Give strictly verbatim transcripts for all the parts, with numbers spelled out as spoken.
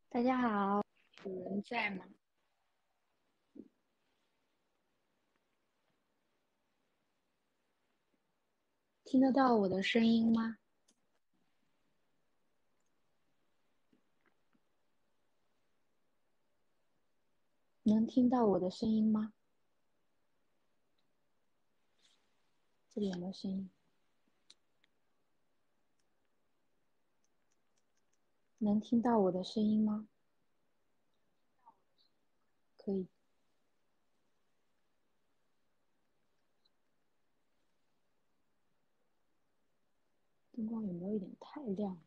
大家好，有人在吗？听得到我的声音吗？能听到我的声音吗？这里有没有声音？能听到我的声音吗？可以。灯光有没有一点太亮？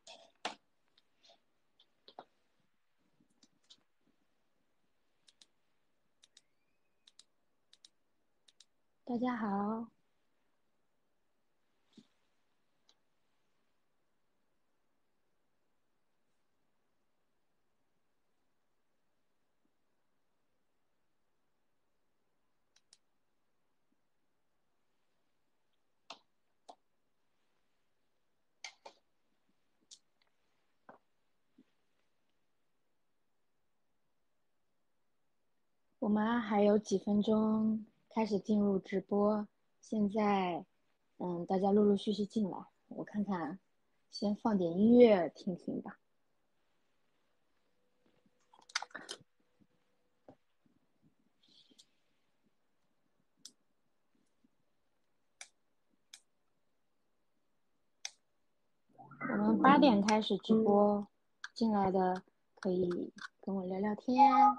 大家好，我们还有几分钟开始进入直播。现在，嗯，大家陆陆续续进来，我看看，先放点音乐听听吧。我们八点开始直播，进来的可以跟我聊聊天。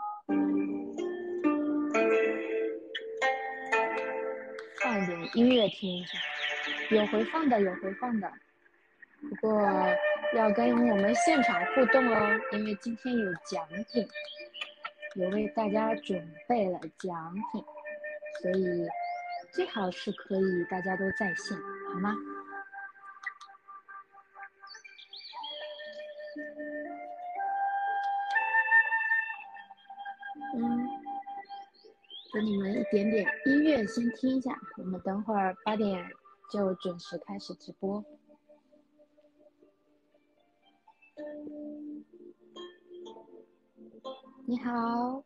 放一点音乐听一下，有回放的，有回放的。不过要跟我们现场互动哦，因为今天有奖品，有为大家准备了奖品，所以最好是可以大家都在线，好吗？嗯，给你们一点点音乐先听一下，我们等会儿八点就准时开始直播。你好，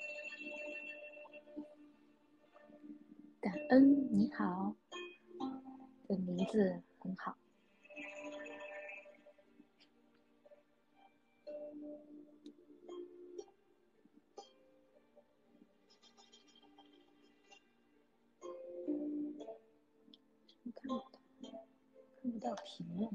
感恩你好，的名字很好。看不到，看不到评论。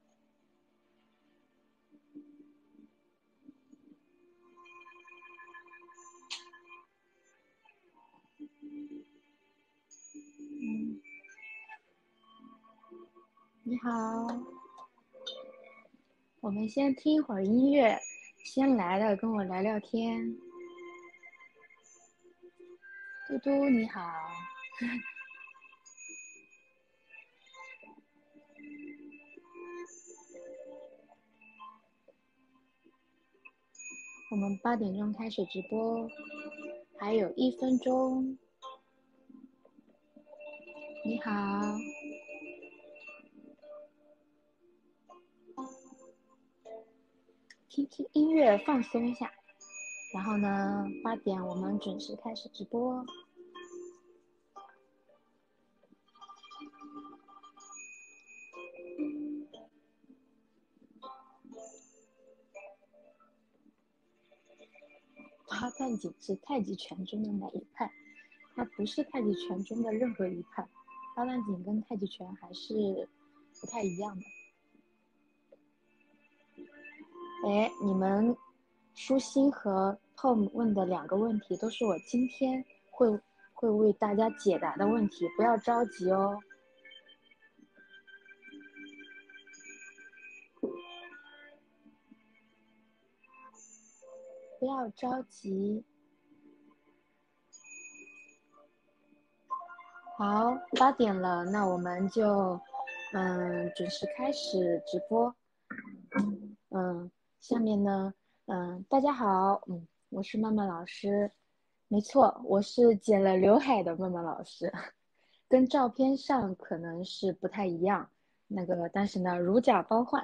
嗯，你好，我们先听一会儿音乐，先来的跟我聊聊天。嘟嘟你好，我们八点钟开始直播，还有一分钟。你好，听听音乐放松一下，然后呢，八点我们准时开始直播。八段锦是太极拳中的哪一派？它不是太极拳中的任何一派，八段锦跟太极拳还是不太一样的。哎，你们舒心和 Tom 问的两个问题都是我今天会会为大家解答的问题，不要着急哦。不要着急。好，八点了，那我们就嗯准时开始直播。嗯，下面呢，嗯，大家好，嗯，我是曼曼老师，没错，我是剪了刘海的曼曼老师，跟照片上可能是不太一样，那个，但是呢，如假包换。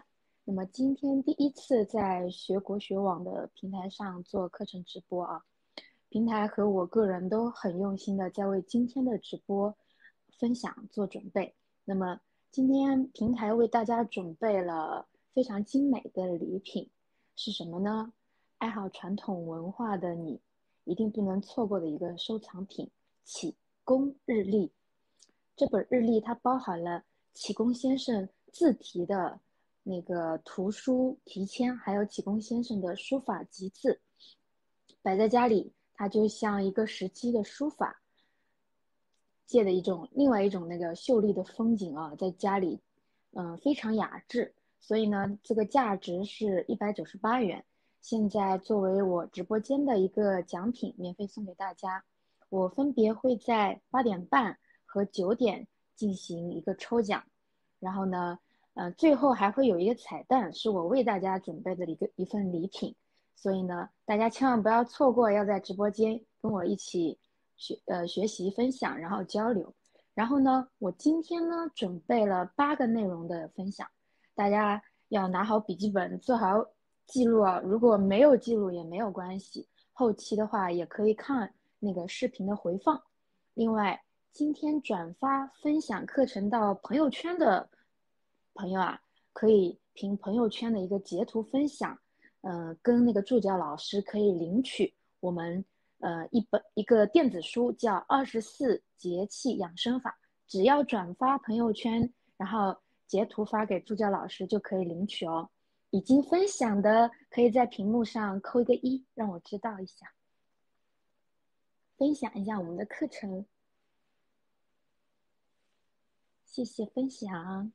那么今天第一次在学国学网的平台上做课程直播啊，平台和我个人都很用心的在为今天的直播分享做准备。那么今天平台为大家准备了非常精美的礼品，是什么呢？爱好传统文化的你一定不能错过的一个收藏品——启功日历。这本日历它包含了启功先生自题的那个图书题签，还有启功先生的书法集字，摆在家里，它就像一个时期的书法界的一种另外一种那个秀丽的风景啊，在家里，嗯、呃，非常雅致。所以呢，这个价值是一百九十八元，现在作为我直播间的一个奖品，免费送给大家。我分别会在八点半和九点进行一个抽奖，然后呢，呃，最后还会有一个彩蛋，是我为大家准备的一个一份礼品。所以呢，大家千万不要错过，要在直播间跟我一起学呃学习分享，然后交流。然后呢，我今天呢准备了八个内容的分享，大家要拿好笔记本，做好记录啊。如果没有记录也没有关系，后期的话也可以看那个视频的回放。另外，今天转发分享课程到朋友圈的朋友啊，可以凭朋友圈的一个截图分享。呃，跟那个助教老师可以领取我们呃一本一个电子书，叫《二十四节气养生法》，只要转发朋友圈，然后截图发给助教老师就可以领取哦。已经分享的可以在屏幕上扣一个一，让我知道一下。分享一下我们的课程，谢谢分享，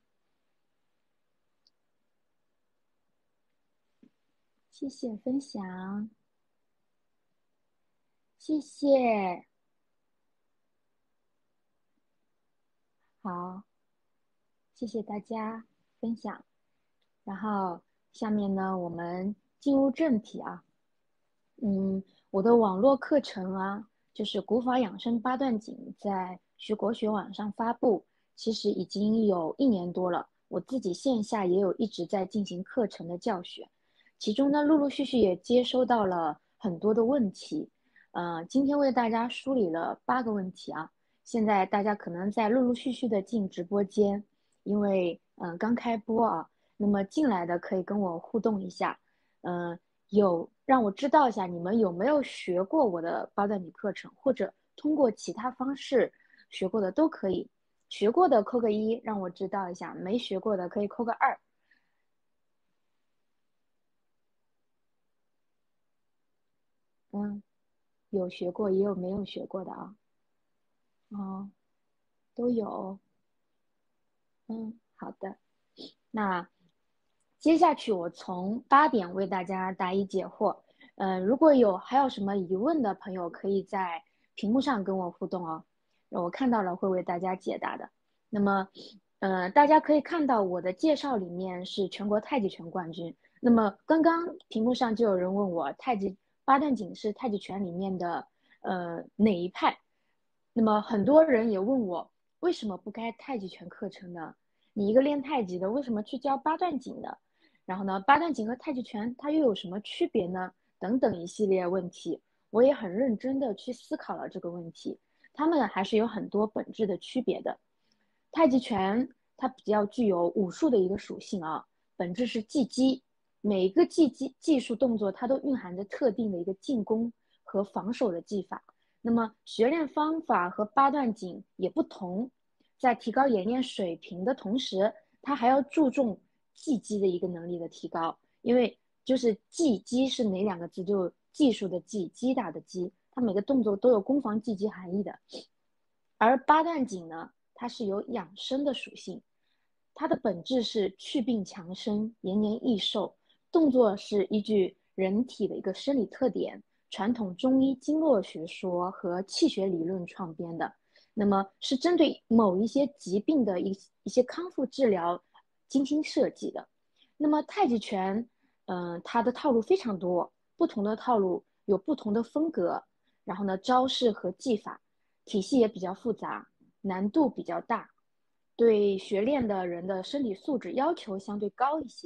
谢谢分享，谢谢，好，谢谢大家分享。然后下面呢，我们进入正题啊。嗯，我的网络课程啊，就是古法养生八段锦，在学国学网上发布，其实已经有一年多了。我自己线下也有一直在进行课程的教学，其中呢，陆陆续续也接收到了很多的问题。呃，今天为大家梳理了八个问题啊。现在大家可能在陆陆续续的进直播间，因为嗯、呃、刚开播啊，那么进来的可以跟我互动一下，嗯、呃。有让我知道一下你们有没有学过我的八段锦课程，或者通过其他方式学过的都可以。学过的扣个一，让我知道一下；没学过的可以扣个二。嗯，有学过也有没有学过的啊。哦，都有。嗯，好的。那接下去我从八点为大家答疑解惑。嗯、呃，如果有还有什么疑问的朋友，可以在屏幕上跟我互动哦，我看到了会为大家解答的。那么，呃，大家可以看到我的介绍里面是全国太极拳冠军。那么刚刚屏幕上就有人问我，太极八段锦是太极拳里面的呃哪一派？那么很多人也问我，为什么不开太极拳课程呢？你一个练太极的，为什么去教八段锦的？然后呢，八段锦和太极拳它又有什么区别呢？等等一系列问题，我也很认真的去思考了这个问题，他们还是有很多本质的区别的。太极拳它比较具有武术的一个属性啊，本质是技击，每一个技击技术动作它都蕴含着特定的一个进攻和防守的技法。那么学练方法和八段锦也不同，在提高演练水平的同时，它还要注重技击的一个能力的提高，因为就是技击是哪两个字？就技术的技，击打的击，它每个动作都有攻防技击含义的。而八段锦呢，它是有养生的属性，它的本质是祛病强身、延年益寿，动作是依据人体的一个生理特点、传统中医经络学说和气血理论创编的。那么是针对某一些疾病的一一些康复治疗精心设计的。那么太极拳，嗯、呃，它的套路非常多，不同的套路有不同的风格，然后呢，招式和技法体系也比较复杂，难度比较大，对学练的人的身体素质要求相对高一些。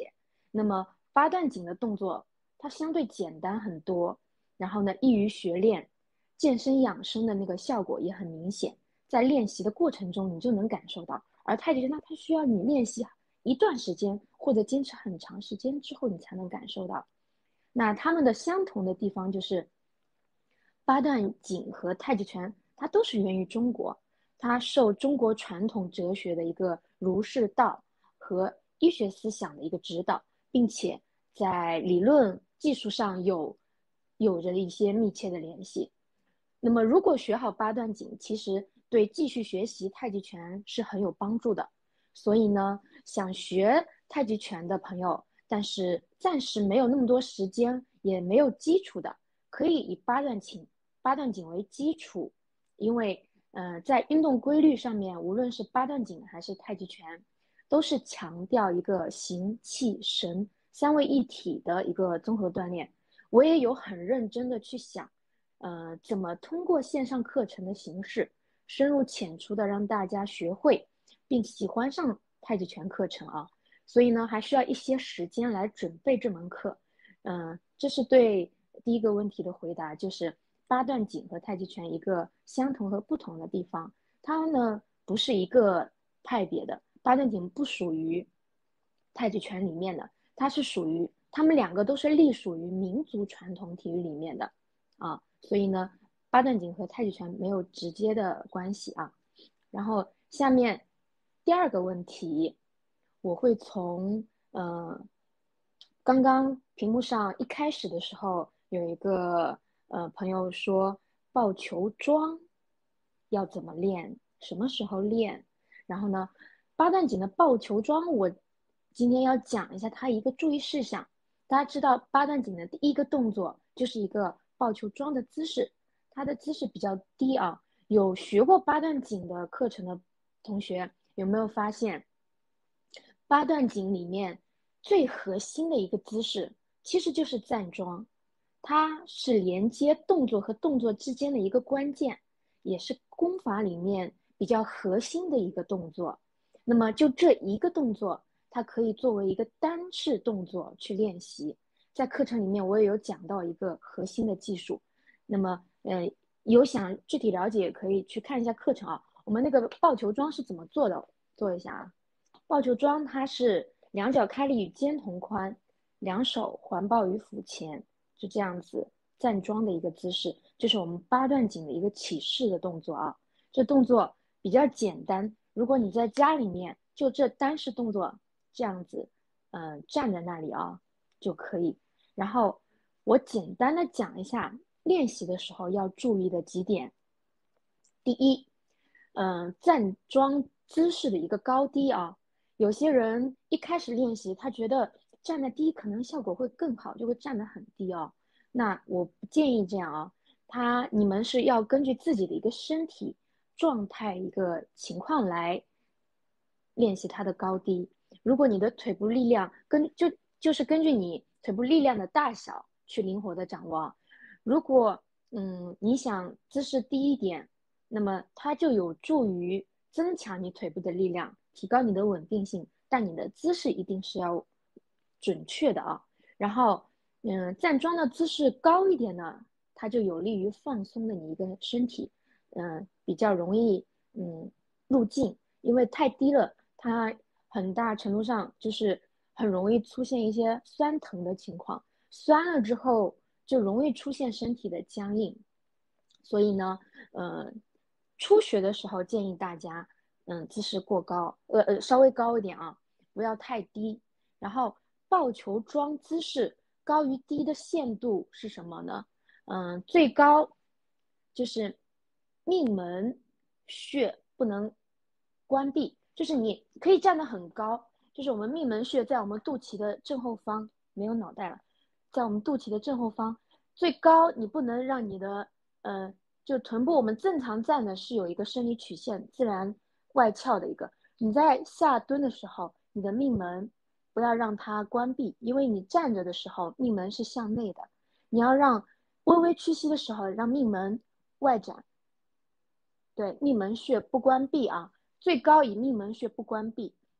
那么八段锦的动作它相对简单很多，然后呢易于学练，健身养生的那个效果也很明显，在练习的过程中你就能感受到。而太极拳它它需要你练习一段时间或者坚持很长时间之后你才能感受到。那它们的相同的地方就是八段锦和太极拳它都是源于中国，它受中国传统哲学的一个儒释道和医学思想的一个指导，并且在理论技术上有有着一些密切的联系。那么如果学好八段锦，其实对继续学习太极拳是很有帮助的。所以呢，想学太极拳的朋友，但是暂时没有那么多时间，也没有基础的，可以以八段锦八段锦为基础，因为呃，在运动规律上面，无论是八段锦还是太极拳，都是强调一个形气神三位一体的一个综合锻炼。我也有很认真的去想，呃，怎么通过线上课程的形式，深入浅出的让大家学会并喜欢上太极拳课程啊。所以呢，还需要一些时间来准备这门课。嗯、呃，这是对第一个问题的回答，就是八段锦和太极拳一个相同和不同的地方，它呢不是一个派别的，八段锦不属于太极拳里面的，它是属于他们两个都是隶属于民族传统体育里面的啊，所以呢，八段锦和太极拳没有直接的关系啊。然后下面第二个问题，我会从呃刚刚屏幕上一开始的时候有一个呃朋友说抱球桩要怎么练，什么时候练？然后呢，八段锦的抱球桩，我今天要讲一下它一个注意事项。大家知道八段锦的第一个动作就是一个抱球桩的姿势，它的姿势比较低啊。有学过八段锦的课程的同学有没有发现，八段锦里面最核心的一个姿势其实就是站桩，它是连接动作和动作之间的一个关键，也是功法里面比较核心的一个动作。那么就这一个动作，它可以作为一个单式动作去练习。在课程里面我也有讲到一个核心的技术，那么呃有想具体了解可以去看一下课程啊。我们那个抱球桩是怎么做的，做一下啊。抱球桩它是两脚开立与肩同宽，两手环抱于腹前，就这样子站桩的一个姿势，这是我们八段锦的一个起势的动作啊。这动作比较简单，如果你在家里面就这单式动作这样子，嗯、呃，站在那里啊就可以。然后我简单的讲一下练习的时候要注意的几点。第一，嗯、呃，站桩姿势的一个高低啊。有些人一开始练习，他觉得站得低可能效果会更好，就会站得很低哦。那我不建议这样啊，他你们是要根据自己的一个身体状态一个情况来练习它的高低。如果你的腿部力量跟就就是根据你腿部力量的大小去灵活的掌握。如果嗯你想姿势低一点，那么它就有助于增强你腿部的力量，提高你的稳定性，但你的姿势一定是要准确的啊。然后，嗯，站桩的姿势高一点呢，它就有利于放松的你一个身体，嗯，比较容易嗯入静，因为太低了，它很大程度上就是很容易出现一些酸疼的情况，酸了之后就容易出现身体的僵硬。所以呢，呃，初学的时候建议大家，嗯，姿势过高，呃呃，稍微高一点啊，不要太低。然后抱球桩姿势高于低的限度是什么呢？嗯，最高就是命门穴不能关闭，就是你可以站得很高，就是我们命门穴在我们肚脐的正后方，没有脑袋了，在我们肚脐的正后方，最高你不能让你的呃，就臀部我们正常站的是有一个生理曲线自然外翘的一个，你在下蹲的时候，你的命门不要让它关闭，因为你站着的时候命门是向内的，你要让微微屈膝的时候让命门外展，对，命门穴不关闭啊，最高以命门穴不关闭。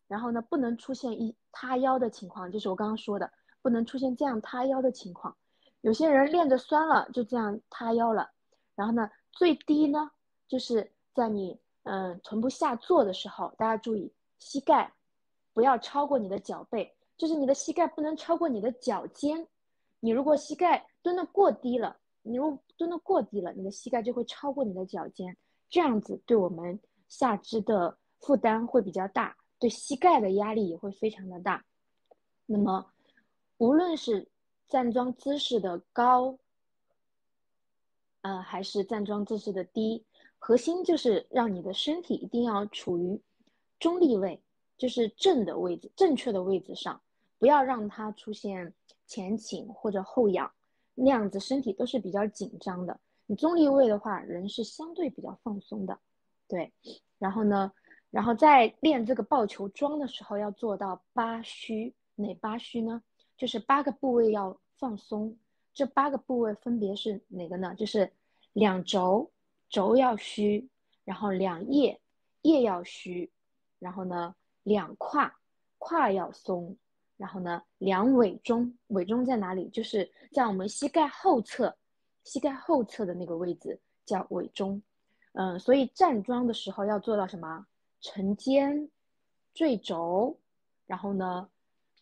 然后呢，不能出现一塌腰的情况，就是我刚刚说的，不能出现这样塌腰的情况。有些人练着酸了，就这样塌腰了。然后呢，最低呢，就是在你嗯、呃、臀部下坐的时候，大家注意，膝盖不要超过你的脚背，就是你的膝盖不能超过你的脚尖。你如果膝盖蹲得过低了，你如果蹲得过低了，你的膝盖就会超过你的脚尖，这样子对我们下肢的负担会比较大，对膝盖的压力也会非常的大。那么，无论是站桩姿势的高，呃，还是站桩姿势的低，核心就是让你的身体一定要处于中立位，就是正的位置，正确的位置上，不要让它出现前倾或者后仰，那样子身体都是比较紧张的。你中立位的话，人是相对比较放松的，对。然后呢，然后在练这个抱球桩的时候，要做到八虚。哪八虚呢？就是八个部位要放松。这八个部位分别是哪个呢？就是两肘，肘要虚，然后两腋，腋要虚，然后呢，两胯，胯要松，然后呢，两尾中，尾中在哪里？就是在我们膝盖后侧，膝盖后侧的那个位置叫尾中。嗯，所以站桩的时候要做到什么？沉肩，坠肘，然后呢，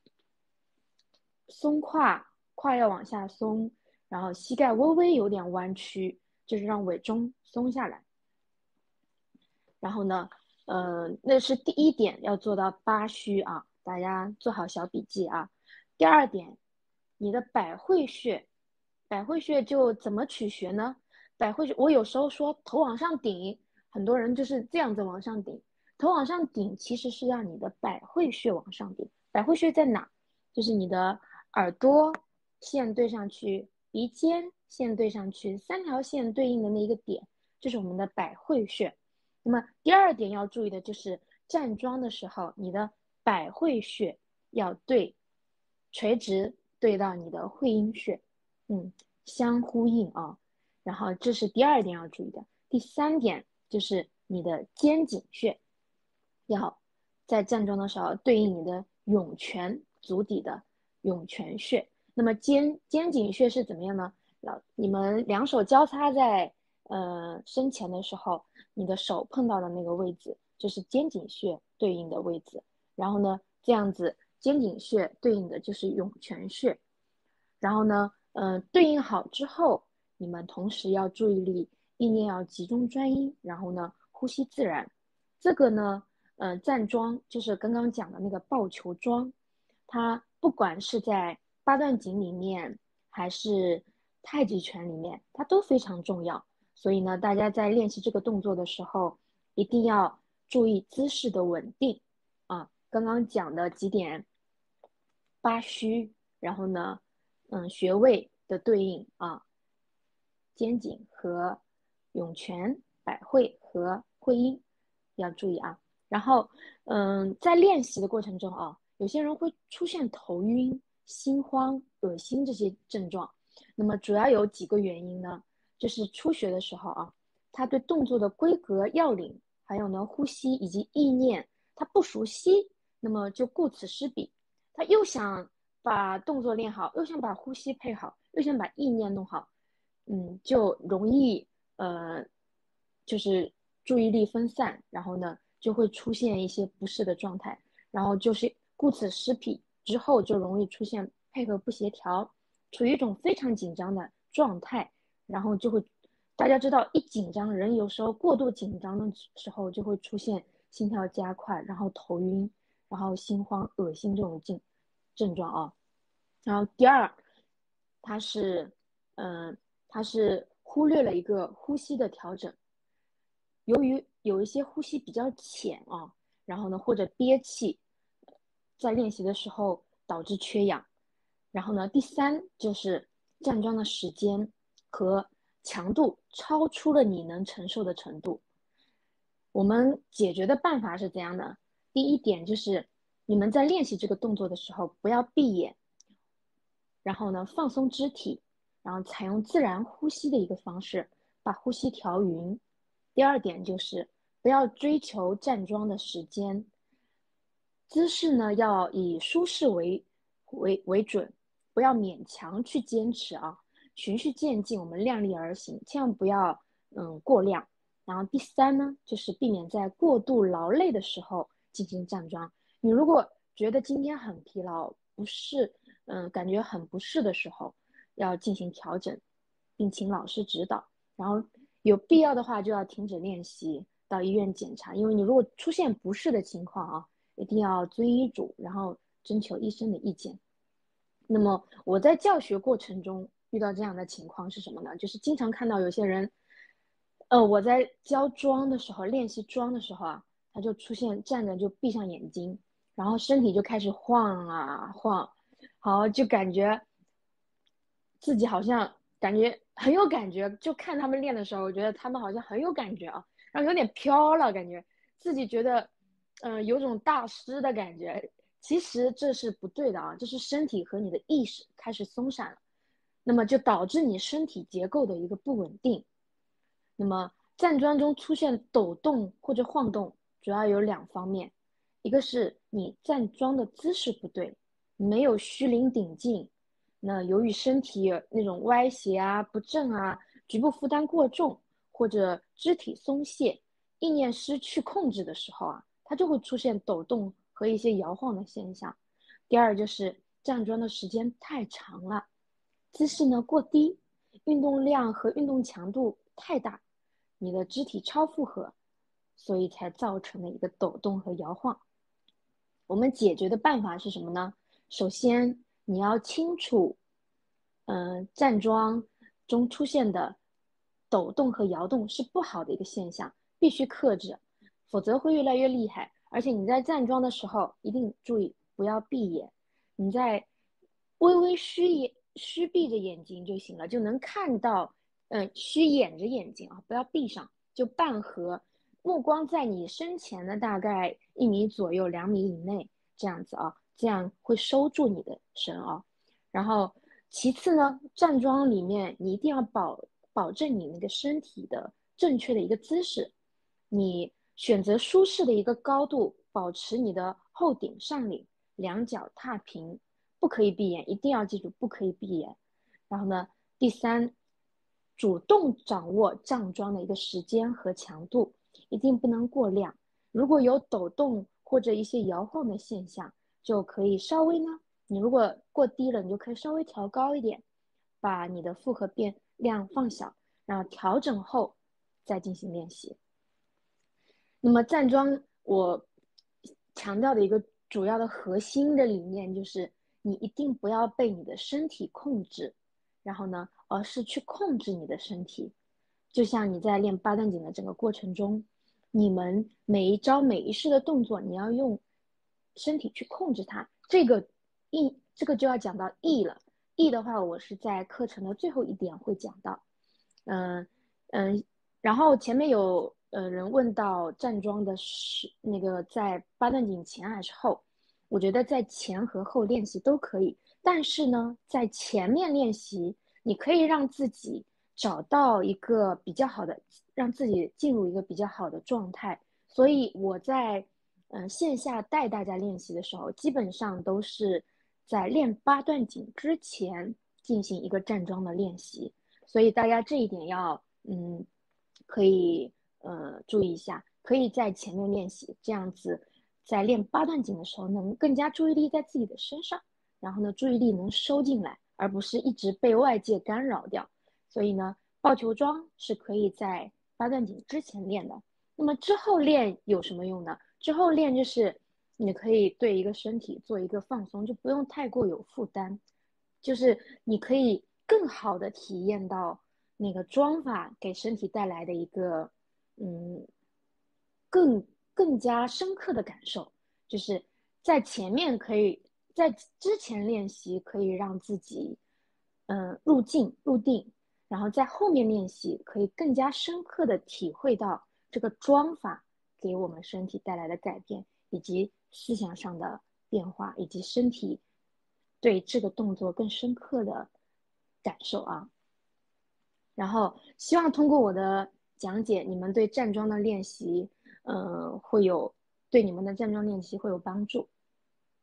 松胯，胯要往下松，然后膝盖微微有点弯曲，就是让尾中松下来。然后呢，呃，那是第一点，要做到八虚啊，大家做好小笔记啊。第二点，你的百会穴，百会穴就怎么取穴呢？百会穴，我有时候说头往上顶，很多人就是这样子往上顶。头往上顶其实是让你的百会穴往上顶。百会穴在哪？就是你的耳朵线对上去，鼻尖线对上去，三条线对应的那一个点，就是我们的百会穴。那么第二点要注意的就是站桩的时候，你的百会穴要对垂直对到你的会阴穴，嗯，相呼应啊。然后这是第二点要注意的。第三点就是你的肩颈穴要在站桩的时候对应你的涌泉足底的涌泉穴。那么肩肩颈穴是怎么样呢？老你们两手交叉在呃身前的时候，你的手碰到的那个位置就是肩颈穴对应的位置。然后呢，这样子肩颈穴对应的就是涌泉穴。然后呢，嗯、呃，对应好之后，你们同时要注意力，意念要集中专一，然后呢，呼吸自然。这个呢，呃，站桩就是刚刚讲的那个抱球桩，它不管是在八段锦里面，还是太极拳里面，它都非常重要。所以呢，大家在练习这个动作的时候，一定要注意姿势的稳定啊。刚刚讲的几点，八虚，然后呢，嗯，穴位的对应啊，肩颈和涌泉、百会和会阴要注意啊。然后，嗯，在练习的过程中啊，有些人会出现头晕、心慌、恶心这些症状。那么主要有几个原因呢？就是初学的时候啊，他对动作的规格要领，还有呢呼吸以及意念，他不熟悉，那么就顾此失彼。他又想把动作练好，又想把呼吸配好，又想把意念弄好，嗯，就容易呃，就是注意力分散，然后呢就会出现一些不适的状态，然后就是顾此失彼之后，就容易出现配合不协调，处于一种非常紧张的状态，然后就会，大家知道一紧张，人有时候过度紧张的时候就会出现心跳加快，然后头晕，然后心慌、恶心这种症症状啊。然后第二，它是，嗯、呃，它是忽略了一个呼吸的调整。由于有一些呼吸比较浅啊，然后呢或者憋气，在练习的时候导致缺氧。然后呢，第三就是站桩的时间和强度超出了你能承受的程度。我们解决的办法是怎样的？第一点就是你们在练习这个动作的时候，不要闭眼，然后呢放松肢体，然后采用自然呼吸的一个方式，把呼吸调匀。第二点就是不要追求站桩的时间， 姿势呢要以舒适为为为准，不要勉强去坚持啊，循序渐进，我们量力而行，千万不要嗯过量。然后第三呢，就是避免在过度劳累的时候进行站桩。你如果觉得今天很疲劳，不适，嗯，感觉很不适的时候，要进行调整，并请老师指导。然后有必要的话，就要停止练习，到医院检查。因为你如果出现不适的情况啊，一定要遵医嘱，然后征求医生的意见。那么我在教学过程中遇到这样的情况是什么呢？就是经常看到有些人，呃，我在教桩的时候，练习桩的时候啊，他就出现站着就闭上眼睛，然后身体就开始晃啊晃，好，就感觉自己好像感觉很有感觉，就看他们练的时候，我觉得他们好像很有感觉啊，然后有点飘了，感觉自己觉得，嗯、呃，有种大师的感觉。其实这是不对的啊，这是身体和你的意识开始松散了，那么就导致你身体结构的一个不稳定。那么站桩中出现抖动或者晃动，主要有两方面，一个是你站桩的姿势不对，没有虚灵顶劲，那由于身体那种歪斜啊、不正啊、局部负担过重或者肢体松懈、意念失去控制的时候啊，它就会出现抖动和一些摇晃的现象。第二就是站桩的时间太长了，姿势呢过低，运动量和运动强度太大，你的肢体超负荷，所以才造成了一个抖动和摇晃。我们解决的办法是什么呢？首先，你要清楚，嗯、呃，站桩中出现的抖动和摇动是不好的一个现象，必须克制，否则会越来越厉害。而且你在站桩的时候一定注意不要闭眼，你在微微虚眼虚闭着眼睛就行了，就能看到，嗯、呃，虚掩着眼睛啊，不要闭上，就半合，目光在你身前的大概一米左右、两米以内这样子啊，这样会收住你的神啊。然后其次呢，站桩里面你一定要保保证你那个身体的正确的一个姿势，你选择舒适的一个高度，保持你的后顶上领，两脚踏平，不可以闭眼，一定要记住不可以闭眼。然后呢，第三，主动掌握站桩的一个时间和强度，一定不能过量。如果有抖动或者一些摇晃的现象，就可以稍微呢，你如果过低了，你就可以稍微调高一点，把你的负荷变量放小，然后调整后再进行练习。那么站桩我强调的一个主要的核心的理念就是，你一定不要被你的身体控制，然后呢，而是去控制你的身体。就像你在练八段锦的整个过程中，你们每一招每一式的动作，你要用身体去控制它。这个意，这个就要讲到意了。意的话，我是在课程的最后一点会讲到。嗯嗯，然后前面有呃人问到站桩的是那个在八段锦前还是后，我觉得在前和后练习都可以，但是呢，在前面练习，你可以让自己找到一个比较好的，让自己进入一个比较好的状态。所以我在嗯、呃线下带大家练习的时候，基本上都是在练八段锦之前进行一个站桩的练习。所以大家这一点要嗯，可以呃注意一下，可以在前面练习，这样子在练八段锦的时候能更加注意力在自己的身上，然后呢注意力能收进来，而不是一直被外界干扰掉。所以呢，抱球桩是可以在八段锦之前练的。那么之后练有什么用呢？之后练就是你可以对一个身体做一个放松，就不用太过有负担，就是你可以更好的体验到那个桩法给身体带来的一个嗯更更加深刻的感受，就是在前面可以在之前练习可以让自己嗯入境入定，然后在后面练习可以更加深刻的体会到这个桩法给我们身体带来的改变，以及思想上的变化，以及身体对这个动作更深刻的感受啊。然后希望通过我的讲解，你们对站桩的练习，呃，会有对你们的站桩练习会有帮助。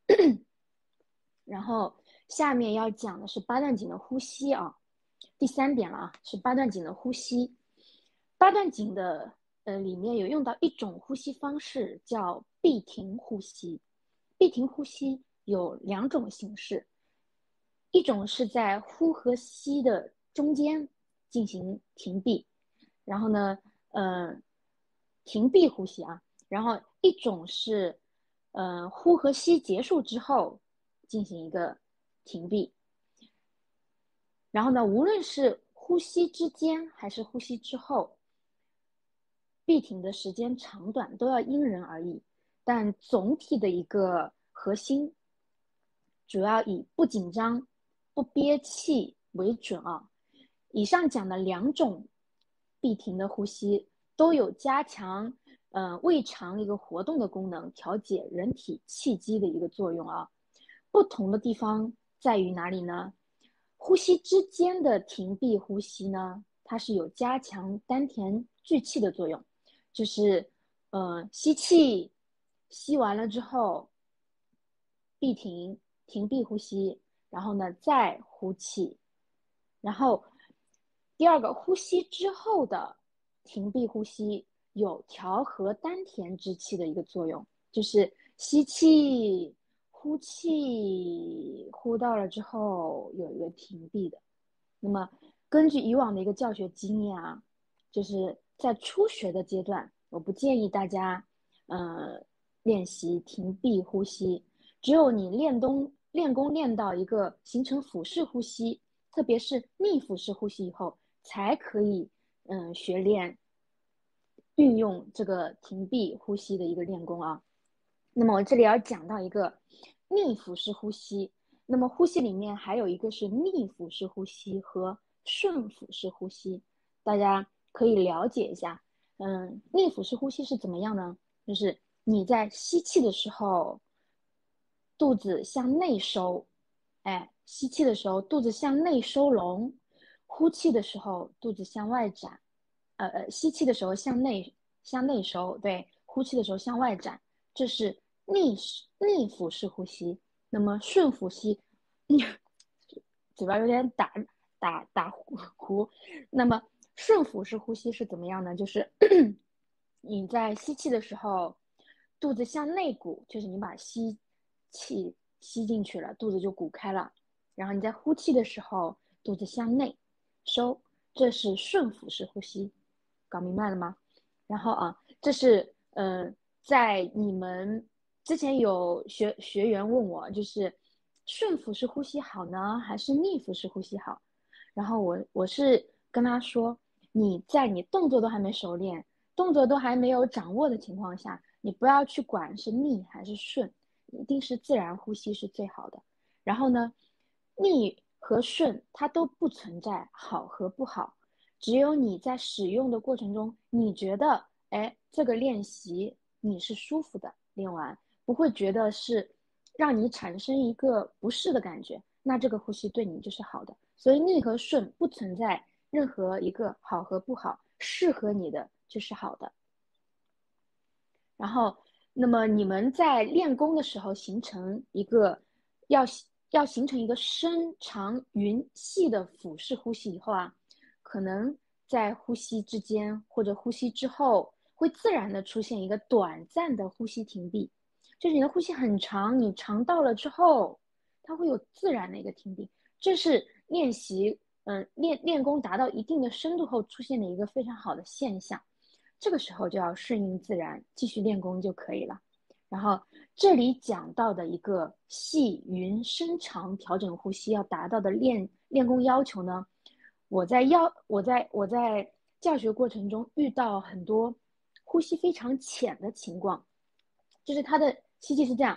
然后下面要讲的是八段锦的呼吸啊，第三点了啊，是八段锦的呼吸。八段锦的呃里面有用到一种呼吸方式叫闭停呼吸。闭停呼吸有两种形式，一种是在呼和吸的中间进行停闭，然后呢，呃，停闭呼吸啊，然后一种是，呃，呼和吸结束之后进行一个停闭，然后呢，无论是呼吸之间还是呼吸之后，闭停的时间长短都要因人而异，但总体的一个核心主要以不紧张、不憋气为准啊。以上讲的两种闭停的呼吸都有加强呃胃肠一个活动的功能，调节人体气机的一个作用啊。不同的地方在于哪里呢？呼吸之间的停闭呼吸呢，它是有加强丹田聚气的作用，就是呃吸气，吸完了之后闭停，停闭呼吸，然后呢再呼气，然后第二个呼吸之后的停闭呼吸有调和丹田之气的一个作用，就是吸气。呼气，呼到了之后有一个停闭的。那么根据以往的一个教学经验啊，就是在初学的阶段，我不建议大家呃练习停闭呼吸，只有你练功练功练到一个形成腹式呼吸，特别是逆腹式呼吸以后，才可以嗯、呃、学练运用这个停闭呼吸的一个练功啊。那么我这里要讲到一个逆腹式呼吸，那么呼吸里面还有一个是逆腹式呼吸和顺腹式呼吸，大家可以了解一下。嗯，逆腹式呼吸是怎么样呢？就是你在吸气的时候，肚子向内收，哎，吸气的时候肚子向内收拢，呼气的时候肚子向外展，呃呃，吸气的时候向内向内收，对，呼气的时候向外展，这是逆逆腹式呼吸。那么顺腹吸，嘴巴有点打打打呼。那么顺腹式呼吸是怎么样呢？就是你在吸气的时候，肚子向内鼓，就是你把吸气吸进去了，肚子就鼓开了。然后你在呼气的时候，肚子向内收，这是顺腹式呼吸，搞明白了吗？然后啊，这是呃，在你们之前有学学员问我，就是顺腹式呼吸好呢，还是逆腹式呼吸好？然后我我是跟他说，你在你动作都还没熟练，动作都还没有掌握的情况下，你不要去管是逆还是顺，一定是自然呼吸是最好的。然后呢，逆和顺它都不存在好和不好，只有你在使用的过程中，你觉得，哎，这个练习你是舒服的，练完不会觉得是让你产生一个不适的感觉，那这个呼吸对你就是好的。所以逆和顺不存在任何一个好和不好，适合你的就是好的。然后，那么你们在练功的时候形成一个要要形成一个深长匀细的腹式呼吸以后啊，可能在呼吸之间或者呼吸之后，会自然的出现一个短暂的呼吸停闭，就是你的呼吸很长，你长到了之后，它会有自然的一个停闭，这是练习嗯练练功达到一定的深度后出现的一个非常好的现象。这个时候就要顺应自然，继续练功就可以了。然后这里讲到的一个细匀深长调整呼吸要达到的练练功要求呢，我在要我在我在教学过程中遇到很多呼吸非常浅的情况，就是他的吸气是这样，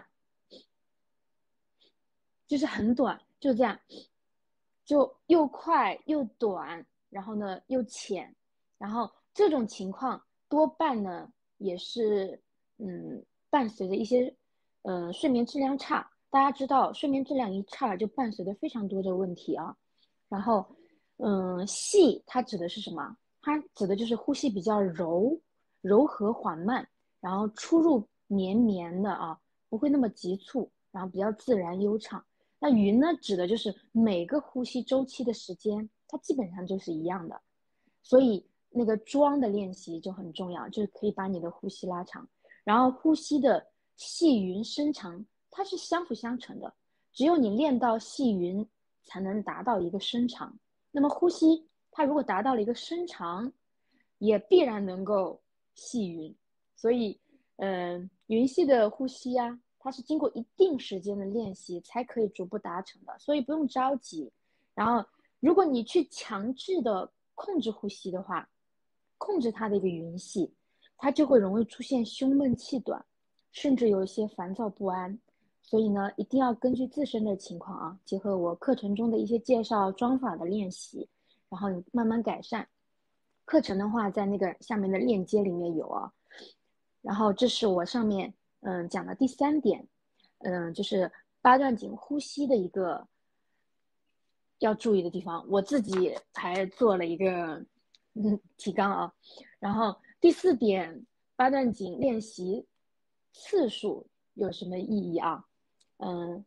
就是很短，就这样，就又快又短，然后呢又浅，然后这种情况多半呢也是嗯伴随着一些呃睡眠质量差。大家知道睡眠质量一差就伴随着非常多的问题啊。然后嗯细它指的是什么？它指的就是呼吸比较柔柔和缓慢，然后出入绵绵的啊，不会那么急促。 然后比较自然悠长。那匀呢，指的就是每个呼吸周期的时间，它基本上就是一样的。所以那个庄的练习就很重要，就是可以把你的呼吸拉长。然后呼吸的细匀深长，它是相辅相成的。只有你练到细匀，才能达到一个深长。那么呼吸，它如果达到了一个深长，也必然能够细匀。所以，嗯、呃，匀细的呼吸啊，它是经过一定时间的练习才可以逐步达成的，所以不用着急。然后，如果你去强制的控制呼吸的话，控制它的一个匀细，它就会容易出现胸闷气短，甚至有一些烦躁不安。所以呢，一定要根据自身的情况啊，结合我课程中的一些介绍桩法的练习，然后你慢慢改善。课程的话，在那个下面的链接里面有啊。然后这是我上面嗯讲的第三点，嗯，就是八段锦呼吸的一个要注意的地方，我自己还做了一个嗯提纲啊。然后第四点，八段锦练习次数有什么意义啊？嗯，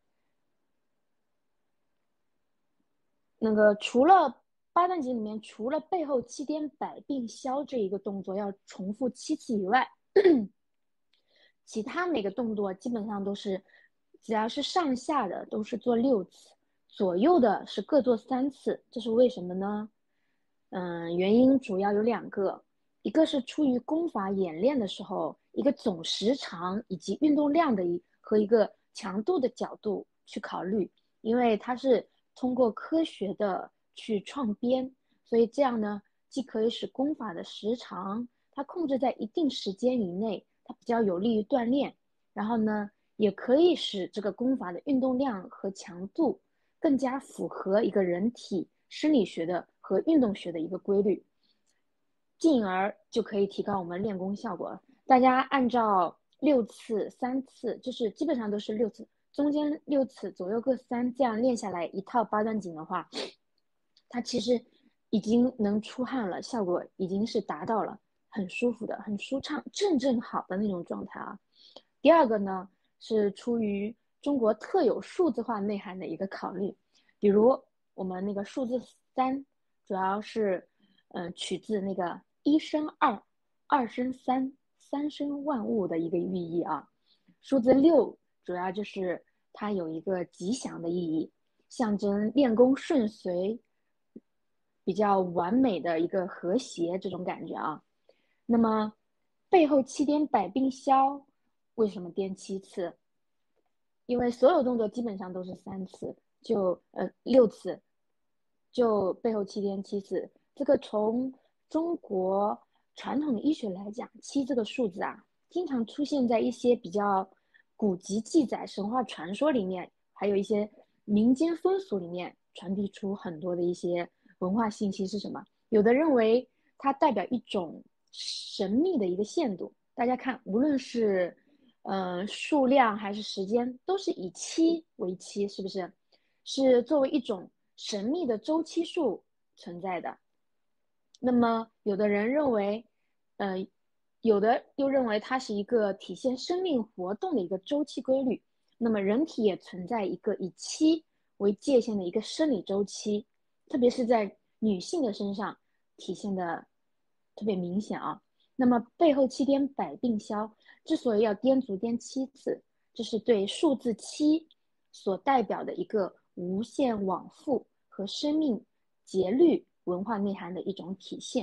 那个除了八段锦里面除了背后七颠百并消这一个动作要重复七次以外，其他每个动作基本上都是，只要是上下的都是做六次，左右的是各做三次。这是为什么呢？嗯，原因主要有两个，一个是出于功法演练的时候一个总时长以及运动量的一和一个强度的角度去考虑，因为它是通过科学的去创编，所以这样呢，既可以使功法的时长它控制在一定时间以内。它比较有利于锻炼，然后呢，也可以使这个功法的运动量和强度更加符合一个人体生理学的和运动学的一个规律，进而就可以提高我们练功效果。大家按照六次、三次，就是基本上都是六次，中间六次，左右各三，这样练下来一套八段锦的话，它其实已经能出汗了，效果已经是达到了。很舒服的、很舒畅、正正好的那种状态啊。第二个呢，是出于中国特有数字化内涵的一个考虑，比如我们那个数字三，主要是嗯、呃、取自那个一生二，二生三，三生万物的一个寓意啊。数字六主要就是它有一个吉祥的意义，象征练功顺遂，比较完美的一个和谐这种感觉啊。那么背后七颠百并消，为什么颠七次？因为所有动作基本上都是三次，就呃六次，就背后七颠七次。这个从中国传统医学来讲，七这个数字啊，经常出现在一些比较古籍记载、神话传说里面，还有一些民间风俗里面，传递出很多的一些文化信息是什么？有的认为它代表一种神秘的一个限度。大家看，无论是呃数量还是时间，都是以七为期，是不是？是作为一种神秘的周期数存在的。那么，有的人认为，呃，有的又认为它是一个体现生命活动的一个周期规律。那么，人体也存在一个以七为界限的一个生理周期，特别是在女性的身上体现的特别明显啊。那么，背后七颠百并消，之所以要颠足颠七次，这是对数字七所代表的一个无限往复和生命节律文化内涵的一种体现。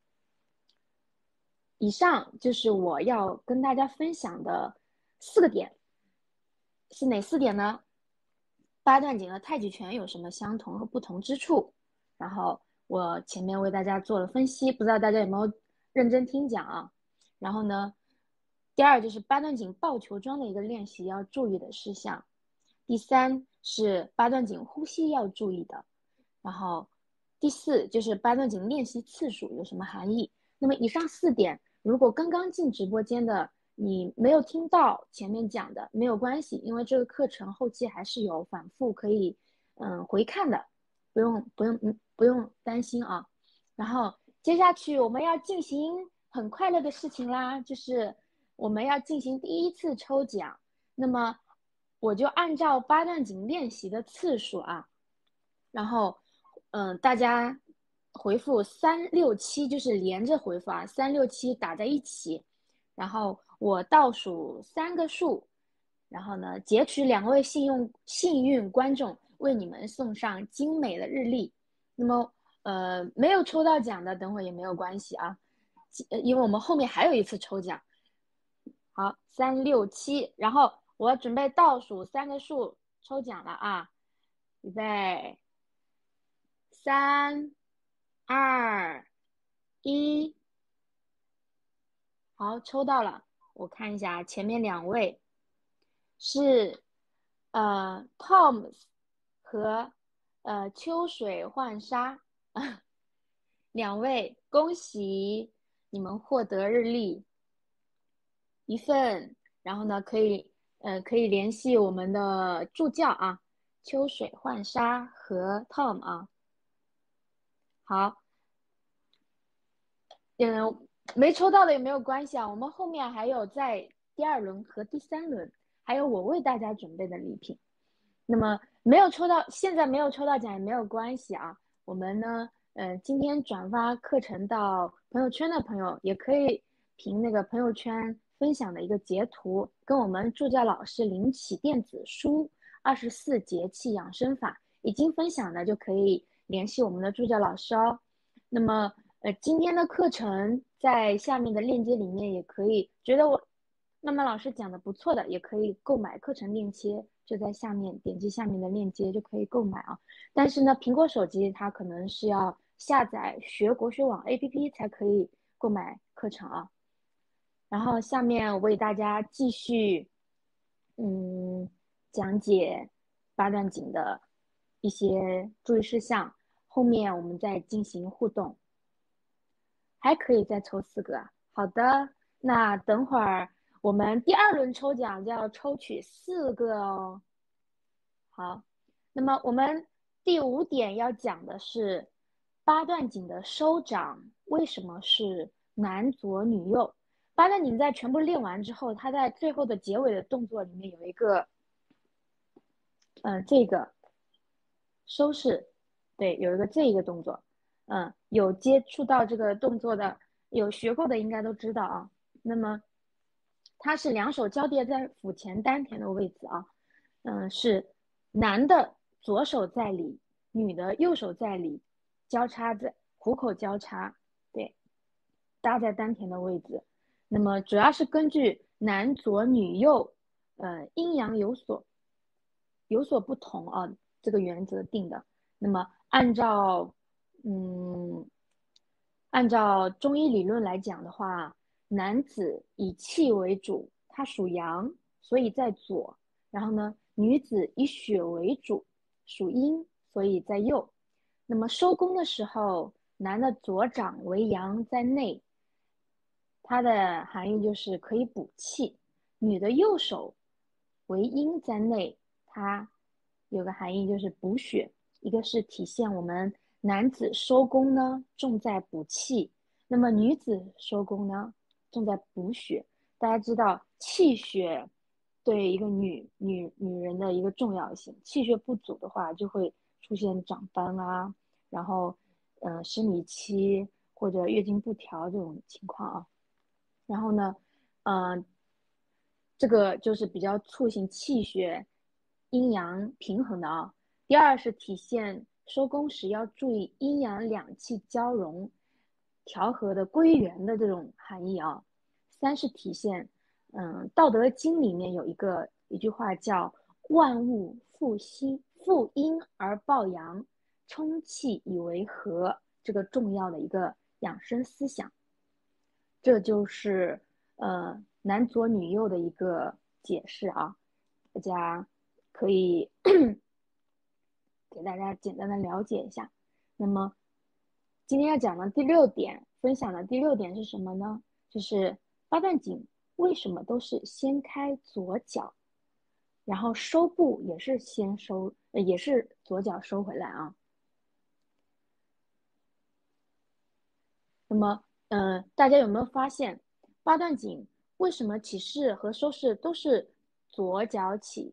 以上就是我要跟大家分享的四个点，是哪四点呢？八段锦和太极拳有什么相同和不同之处？然后我前面为大家做了分析，不知道大家有没有认真听讲啊？然后呢，第二就是八段锦抱球桩的一个练习要注意的事项。第三是八段锦呼吸要注意的。然后第四就是八段锦练习次数有什么含义？那么以上四点，如果刚刚进直播间的你没有听到前面讲的，没有关系，因为这个课程后期还是有反复可以嗯回看的，不用不用嗯不用担心啊。然后接下去我们要进行很快乐的事情啦，就是我们要进行第一次抽奖。那么我就按照八段锦练习的次数啊，然后嗯，大家回复三六七，就是连着回复啊，三六七打在一起，然后我倒数三个数，然后呢，截取两位幸运幸运观众，为你们送上精美的日历。那么呃，没有抽到奖的，等会也没有关系啊，因为我们后面还有一次抽奖。好，三六七，然后我准备倒数三个数抽奖了啊，预备，三二一，好，抽到了。我看一下前面两位是呃 Tom 和呃秋水浣纱两位，恭喜你们获得日历一份，然后呢可以呃可以联系我们的助教啊，秋水浣纱和 Tom 啊。好，嗯，没抽到的也没有关系啊，我们后面还有在第二轮和第三轮，还有我为大家准备的礼品。那么没有抽到，现在没有抽到奖也没有关系啊。我们呢，呃，今天转发课程到朋友圈的朋友，也可以凭那个朋友圈分享的一个截图，跟我们助教老师领取电子书《二十四节气养生法》，已经分享的就可以联系我们的助教老师哦。那么，呃，今天的课程在下面的链接里面也可以，觉得我曼曼老师讲的不错的，也可以购买课程链接，就在下面点击下面的链接就可以购买啊。但是呢，苹果手机它可能是要下载学国学网 A P P 才可以购买课程啊。然后下面我为大家继续，嗯，讲解八段锦的一些注意事项，后面我们再进行互动。还可以再抽四个。好的，那等会儿我们第二轮抽奖就要抽取四个哦。好，那么我们第五点要讲的是八段锦的收掌为什么是男左女右？八段锦在全部练完之后，它在最后的结尾的动作里面有一个，呃，这个收势，对，有一个这一个动作，嗯，有接触到这个动作的，有学过的应该都知道啊。那么它是两手交叠在腹前丹田的位置啊，嗯，是男的左手在里，女的右手在里，交叉在虎口交叉，对，搭在丹田的位置。那么主要是根据男左女右，呃，阴阳有所有所不同啊，这个原则定的。那么按照嗯，按照中医理论来讲的话，男子以气为主，他属阳，所以在左。然后呢，女子以血为主，属阴，所以在右。那么收功的时候，男的左掌为阳，在内，它的含义就是可以补气；女的右手为阴，在内，它有个含义就是补血。一个是体现我们男子收功呢重在补气，那么女子收功呢重在补血。大家知道气血对一个女女女人的一个重要性，气血不足的话就会出现长斑啊，然后呃生理期或者月经不调这种情况啊。然后呢，嗯、呃，这个就是比较促进气血阴阳平衡的啊。第二是体现收功时要注意阴阳两气交融、调和的归元的这种含义啊。三是体现，嗯，《道德经》里面有一个一句话叫“万物复兴，复阴而抱阳，充气以为和”，这个重要的一个养生思想。这就是呃男左女右的一个解释啊，大家可以给大家简单的了解一下。那么今天要讲的第六点，分享的第六点是什么呢？就是八段锦为什么都是先开左脚，然后收步也是先收，呃也是左脚收回来啊。那么，嗯、呃，大家有没有发现，八段锦为什么起势和收势都是左脚起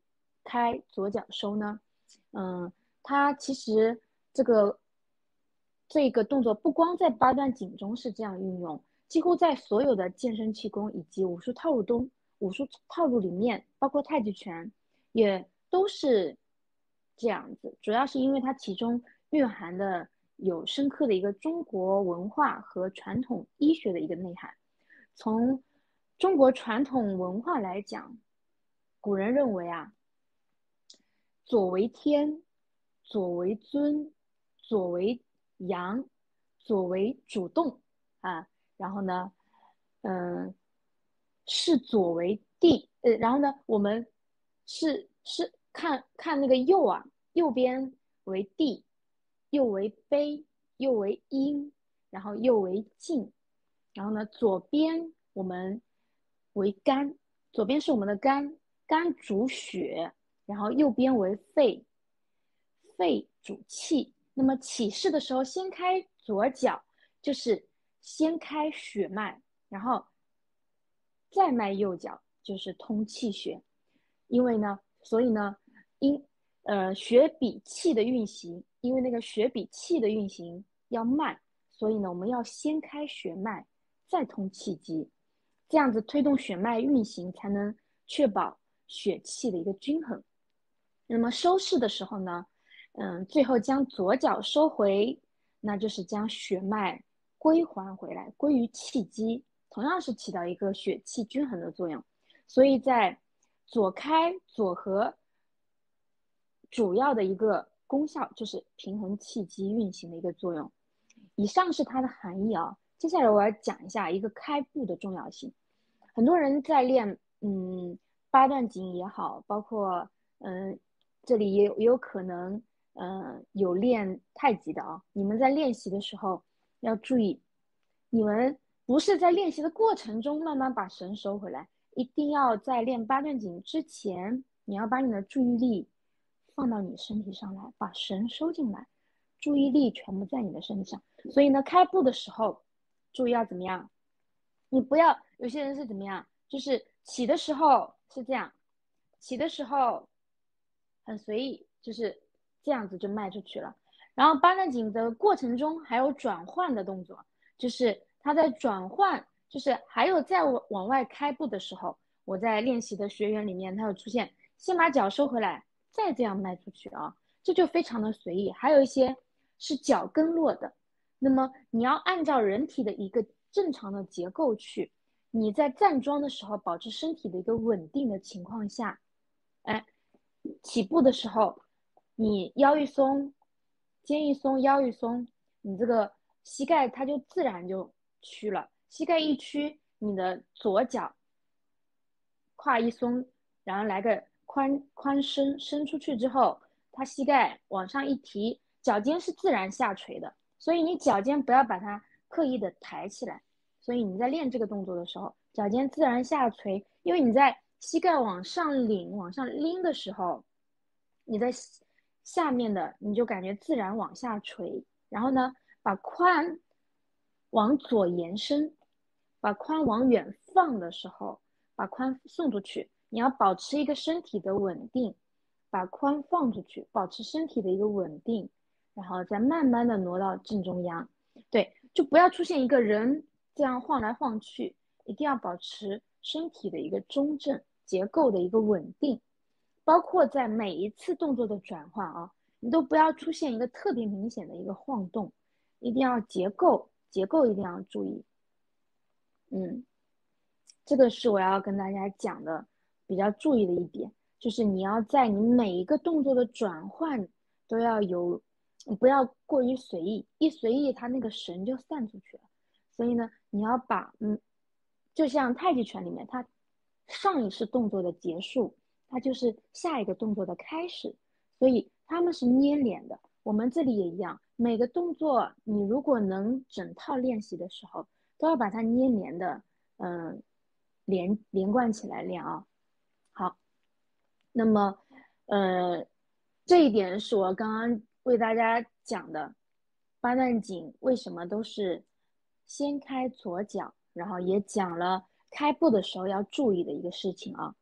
开，左脚收呢？嗯，它其实这个这个动作不光在八段锦中是这样运用，几乎在所有的健身气功以及武术套路中，武术套路里面，包括太极拳，也都是这样子。主要是因为它其中蕴含的有深刻的一个中国文化和传统医学的一个内涵。从中国传统文化来讲，古人认为啊，左为天，左为尊，左为阳，左为主动啊，然后呢，嗯，是左为地，呃，然后呢，我们是是看看那个右啊，右边为地，右为卑，右为阴，然后右为静，然后呢，左边我们为肝，左边是我们的肝，肝主血，然后右边为肺，肺主气。那么起势的时候，先开左脚，就是先开血脉，然后再迈右脚，就是通气血。因为呢，所以呢，因呃血比气的运行，因为那个血比气的运行要慢，所以呢，我们要先开血脉，再通气机，这样子推动血脉运行，才能确保血气的一个均衡。那么收势的时候呢，嗯，最后将左脚收回，那就是将血脉归还回来，归于气机，同样是起到一个血气均衡的作用。所以在左开左合，主要的一个功效就是平衡气机运行的一个作用。以上是它的含义啊。接下来我要讲一下一个开步的重要性。很多人在练，嗯，八段锦也好，包括嗯，这里也有也有可能，嗯，有练太极的啊。你们在练习的时候要注意，你们不是在练习的过程中慢慢把神收回来，一定要在练八段锦之前，你要把你的注意力放到你身体上来，把神收进来，注意力全部在你的身体上。所以呢，开步的时候，注意要怎么样？你不要，有些人是怎么样？就是起的时候是这样，起的时候很随意，就是这样子就迈出去了。然后八段锦的过程中还有转换的动作，就是他在转换，就是还有在往外开步的时候，我在练习的学员里面，他有出现先把脚收回来，再这样迈出去啊，这就非常的随意。还有一些是脚跟落的，那么你要按照人体的一个正常的结构去，你在站桩的时候保持身体的一个稳定的情况下，哎，起步的时候你腰一松，肩一松，腰一松，你这个膝盖它就自然就屈了。膝盖一屈，你的左脚胯一松，然后来个髋髋伸伸出去之后，它膝盖往上一提，脚尖是自然下垂的，所以你脚尖不要把它刻意的抬起来。所以你在练这个动作的时候，脚尖自然下垂，因为你在膝盖往上领、往上拎的时候，你在下面的你就感觉自然往下垂。然后呢，把髋往左延伸，把髋往远放的时候，把髋送出去，你要保持一个身体的稳定，把髋放出去，保持身体的一个稳定，然后再慢慢的挪到正中央。对，就不要出现一个人这样晃来晃去，一定要保持身体的一个中正结构的一个稳定，包括在每一次动作的转换啊，你都不要出现一个特别明显的一个晃动，一定要结构结构一定要注意。嗯，这个是我要跟大家讲的比较注意的一点，就是你要在你每一个动作的转换都要有，不要过于随意，一随意它那个神就散出去了。所以呢，你要把嗯，就像太极拳里面，它上一式动作的结束，它就是下一个动作的开始，所以他们是粘连的。我们这里也一样，每个动作你如果能整套练习的时候，都要把它粘连的，嗯，连连贯起来练啊。好，那么，呃，这一点是我刚刚为大家讲的，八段锦为什么都是先开左脚，然后也讲了开步的时候要注意的一个事情啊。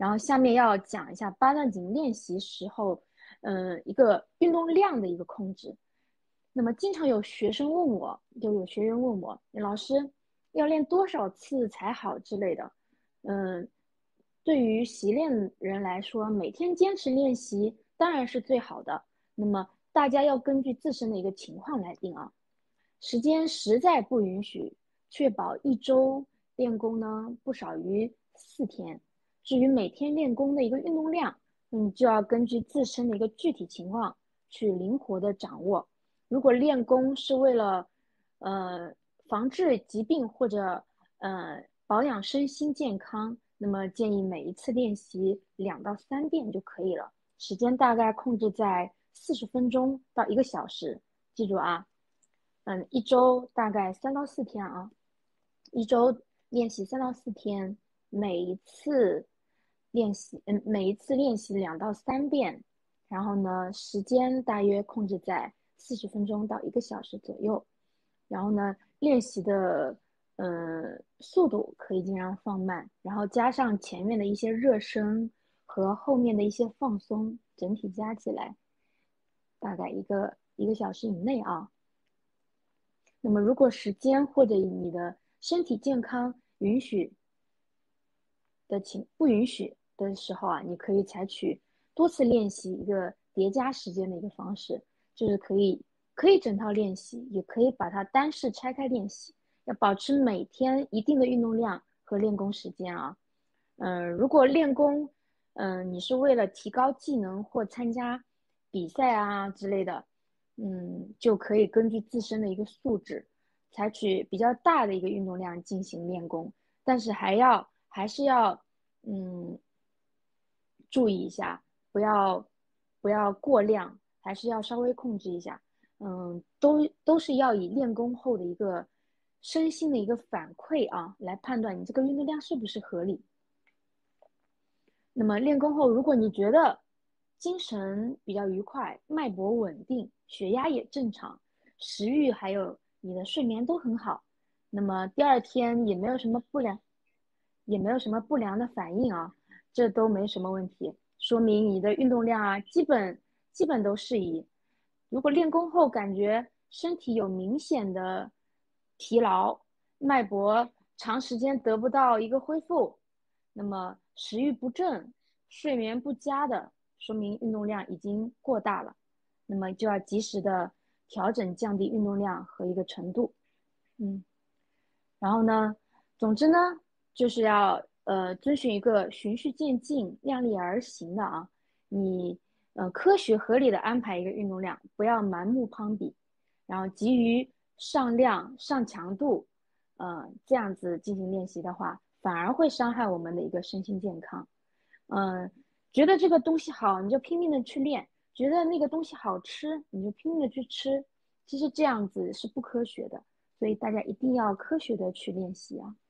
然后下面要讲一下八段锦练习时候，嗯、呃，一个运动量的一个控制。那么经常有学生问我，就有学员问我，老师要练多少次才好之类的。嗯，对于习练人来说，每天坚持练习当然是最好的。那么大家要根据自身的一个情况来定啊。时间实在不允许，确保一周练功呢不少于四天。至于每天练功的一个运动量，嗯，就要根据自身的一个具体情况去灵活的掌握。如果练功是为了呃防治疾病或者呃保养身心健康，那么建议每一次练习两到三遍就可以了，时间大概控制在四十分钟到一个小时。记住啊，嗯，一周大概三到四天啊，一周练习三到四天，每一次练习，嗯，每一次练习两到三遍，然后呢，时间大约控制在四十分钟到一个小时左右，然后呢，练习的，呃，速度可以尽量放慢，然后加上前面的一些热身和后面的一些放松，整体加起来大概一个一个小时以内啊。那么，如果时间或者你的身体健康允许的情不允许的时候啊，你可以采取多次练习一个叠加时间的一个方式，就是可以可以整套练习，也可以把它单式拆开练习，要保持每天一定的运动量和练功时间啊。嗯，如果练功，嗯，你是为了提高技能或参加比赛啊之类的，嗯，就可以根据自身的一个素质，采取比较大的一个运动量进行练功，但是还要还是要嗯注意一下，不要不要过量，还是要稍微控制一下。嗯，都都是要以练功后的一个身心的一个反馈啊，来判断你这个运动量是不是合理。那么练功后，如果你觉得精神比较愉快，脉搏稳定，血压也正常，食欲还有你的睡眠都很好，那么第二天也没有什么不良，也没有什么不良的反应啊，这都没什么问题，说明你的运动量啊，基本基本都适宜。如果练功后感觉身体有明显的疲劳，脉搏长时间得不到一个恢复，那么食欲不振、睡眠不佳的，说明运动量已经过大了，那么就要及时的调整降低运动量和一个程度。嗯，然后呢，总之呢，就是要呃遵循一个循序渐进、量力而行的啊，你呃科学合理的安排一个运动量，不要盲目攀比，然后急于上量上强度，呃这样子进行练习的话，反而会伤害我们的一个身心健康。嗯、呃觉得这个东西好，你就拼命的去练；觉得那个东西好吃，你就拼命的去吃。其实这样子是不科学的。所以大家一定要科学的去练习啊。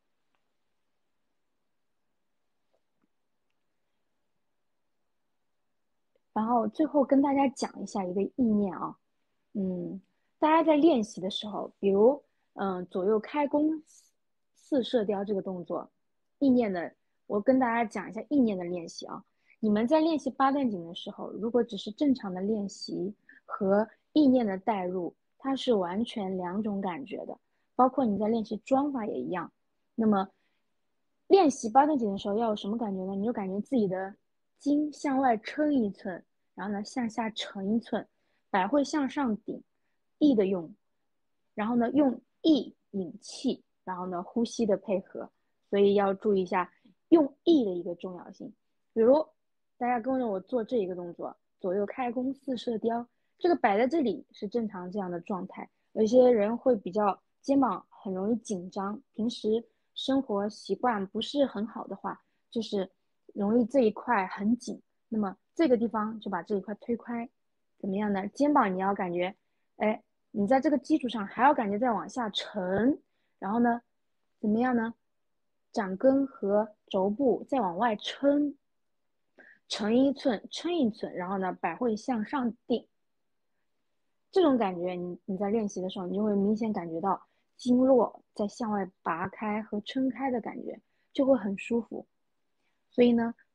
然后最后跟大家讲一下一个意念啊，嗯，大家在练习的时候，比如嗯、呃左右开弓四射雕这个动作，意念的，我跟大家讲一下意念的练习啊。你们在练习八段锦的时候，如果只是正常的练习和意念的带入，它是完全两种感觉的。包括你在练习桩法也一样。那么练习八段锦的时候要有什么感觉呢？你就感觉自己的筋向外撑一寸，然后呢向下沉一寸，百会向上顶，意的用，然后呢用意引气，然后呢呼吸的配合，所以要注意一下用意的一个重要性。比如大家跟着我做这一个动作，左右开弓四射雕，这个摆在这里是正常这样的状态。有些人会比较肩膀很容易紧张，平时生活习惯不是很好的话，就是容易这一块很紧。那么这个地方就把这一块推开，怎么样呢？肩膀你要感觉，哎，你在这个基础上还要感觉再往下沉，然后呢，怎么样呢？掌根和肘部再往外撑，沉一寸，撑一寸，然后呢，百会向上顶。这种感觉你，你在练习的时候，你就会明显感觉到经络在向外拔开和撑开的感觉，就会很舒服。所以呢，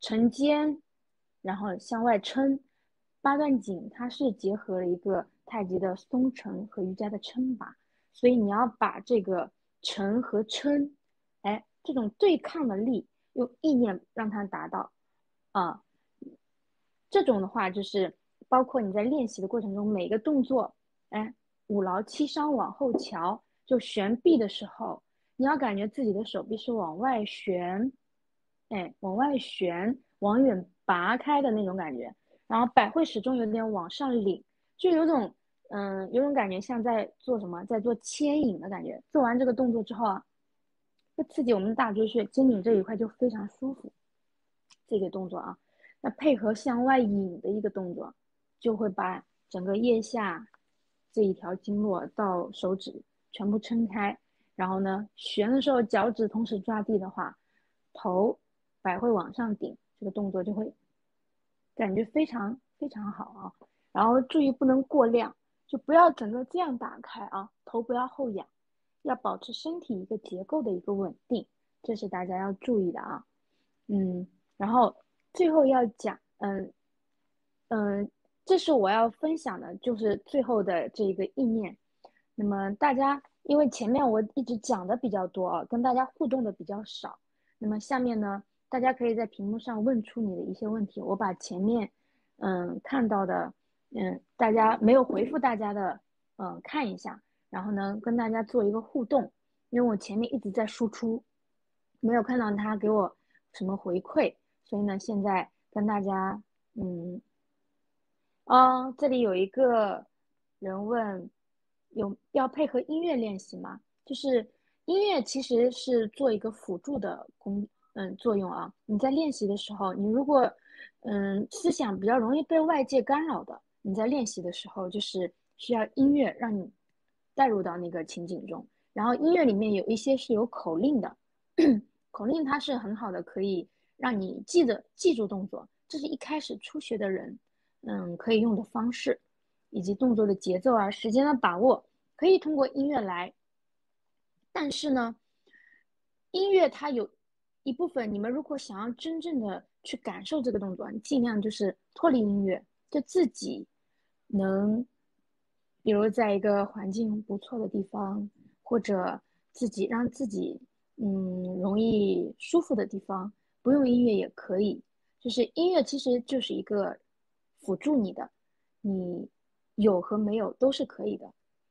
沉肩，然后向外撑。八段锦它是结合了一个太极的松沉和瑜伽的撑法，所以你要把这个沉和撑，哎，这种对抗的力用意念让它达到啊。这种的话就是包括你在练习的过程中每个动作，哎，五劳七伤往后翘，就旋臂的时候，你要感觉自己的手臂是往外旋，哎，往外旋，往远拔开的那种感觉。然后百会始终有点往上领，就有种嗯，有种感觉像在做什么，在做牵引的感觉。做完这个动作之后啊，会刺激我们的大椎穴、肩颈这一块就非常舒服。这个动作啊，那配合向外引的一个动作，就会把整个腋下这一条经络到手指全部撑开。然后呢，旋的时候脚趾同时抓地的话，头百会往上顶，这个动作就会感觉非常非常好啊。然后注意不能过量，就不要整个这样打开啊，头不要后仰，要保持身体一个结构的一个稳定，这是大家要注意的啊。嗯，然后最后要讲，嗯嗯，这是我要分享的，就是最后的这个意念。那么大家，因为前面我一直讲的比较多啊，跟大家互动的比较少。那么下面呢，大家可以在屏幕上问出你的一些问题，我把前面嗯看到的，嗯大家没有回复大家的，嗯看一下，然后呢跟大家做一个互动，因为我前面一直在输出，没有看到他给我什么回馈，所以呢现在跟大家嗯。哦，这里有一个人问，有要配合音乐练习吗？就是音乐其实是做一个辅助的功，嗯，作用啊。你在练习的时候，你如果嗯思想比较容易被外界干扰的，你在练习的时候就是需要音乐让你带入到那个情景中。然后音乐里面有一些是有口令的，口令它是很好的，可以让你记得记住动作。这是一开始初学的人。嗯，可以用的方式，以及动作的节奏啊、时间的把握，可以通过音乐来。但是呢，音乐它有一部分，你们如果想要真正的去感受这个动作，你尽量就是脱离音乐，就自己能，比如在一个环境不错的地方，或者自己让自己嗯容易舒服的地方，不用音乐也可以。就是音乐其实就是一个辅助你的，你有和没有都是可以的。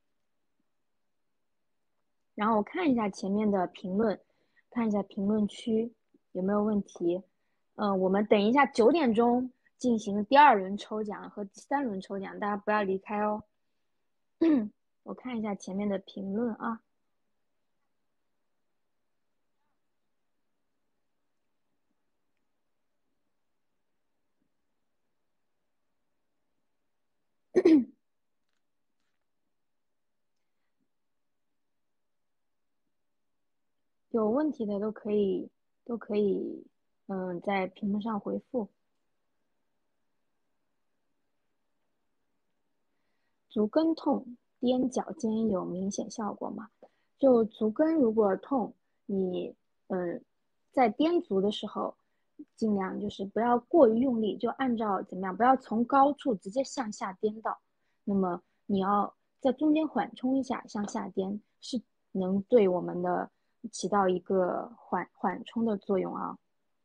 然后我看一下前面的评论，看一下评论区有没有问题。嗯、呃，我们等一下九点钟进行第二轮抽奖和第三轮抽奖，大家不要离开哦。我看一下前面的评论啊。有问题的都可以都可以，嗯，在屏幕上回复。足跟痛，踮脚尖有明显效果吗？就足跟如果痛，你嗯，在踮足的时候，尽量就是不要过于用力，就按照怎么样，不要从高处直接向下颠倒。那么你要在中间缓冲一下，向下颠，是能对我们的起到一个缓缓冲的作用啊。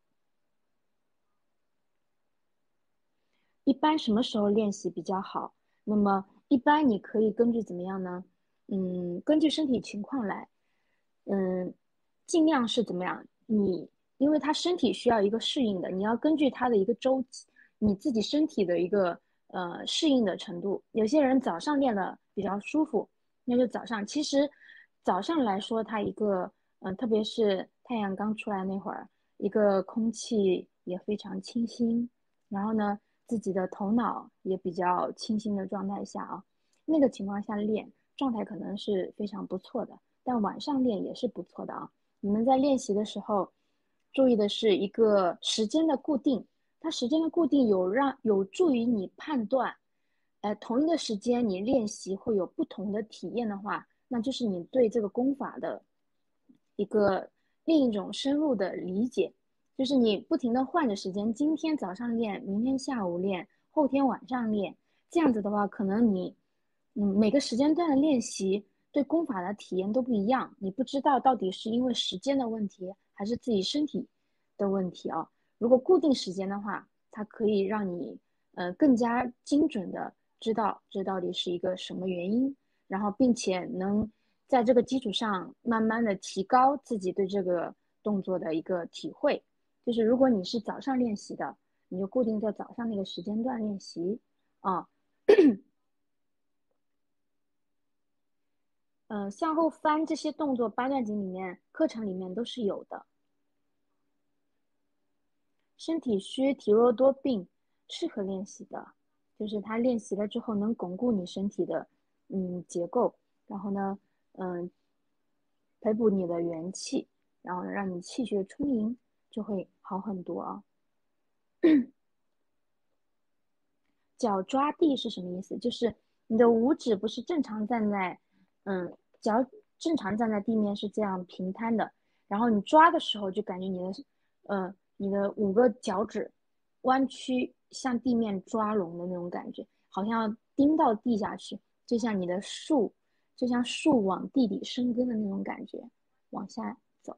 一般什么时候练习比较好？那么一般你可以根据怎么样呢？嗯，根据身体情况来，嗯，尽量是怎么样？你因为他身体需要一个适应的，你要根据他的一个周期，你自己身体的一个呃适应的程度。有些人早上练的比较舒服，那就早上。其实早上来说，它一个嗯、呃，特别是太阳刚出来那会儿，一个空气也非常清新，然后呢，自己的头脑也比较清新的状态下啊，那个情况下练状态可能是非常不错的。但晚上练也是不错的啊。你们在练习的时候，注意的是一个时间的固定，它时间的固定有让有助于你判断，呃，同一个时间你练习会有不同的体验的话，那就是你对这个功法的一个另一种深入的理解。 就是你不停的换着时间，今天早上练，明天下午练，后天晚上练，这样子的话，可能你，嗯，每个时间段的练习对功法的体验都不一样，你不知道到底是因为时间的问题，还是自己身体的问题啊。如果固定时间的话，它可以让你，呃，更加精准的知道这到底是一个什么原因，然后并且能在这个基础上慢慢的提高自己对这个动作的一个体会。就是如果你是早上练习的，你就固定在早上那个时间段练习啊。嗯、呃，向后翻这些动作，八段锦里面课程里面都是有的。身体虚、体弱多病，适合练习的，就是它练习了之后能巩固你身体的嗯结构，然后呢，嗯，培补你的元气，然后让你气血充盈，就会好很多啊。脚抓地是什么意思？就是你的五指不是正常站在，嗯，脚正常站在地面是这样平摊的，然后你抓的时候就感觉你的，呃，你的五个脚趾弯曲向地面抓拢的那种感觉，好像要钉到地下去，就像你的树，就像树往地底生根的那种感觉，往下走。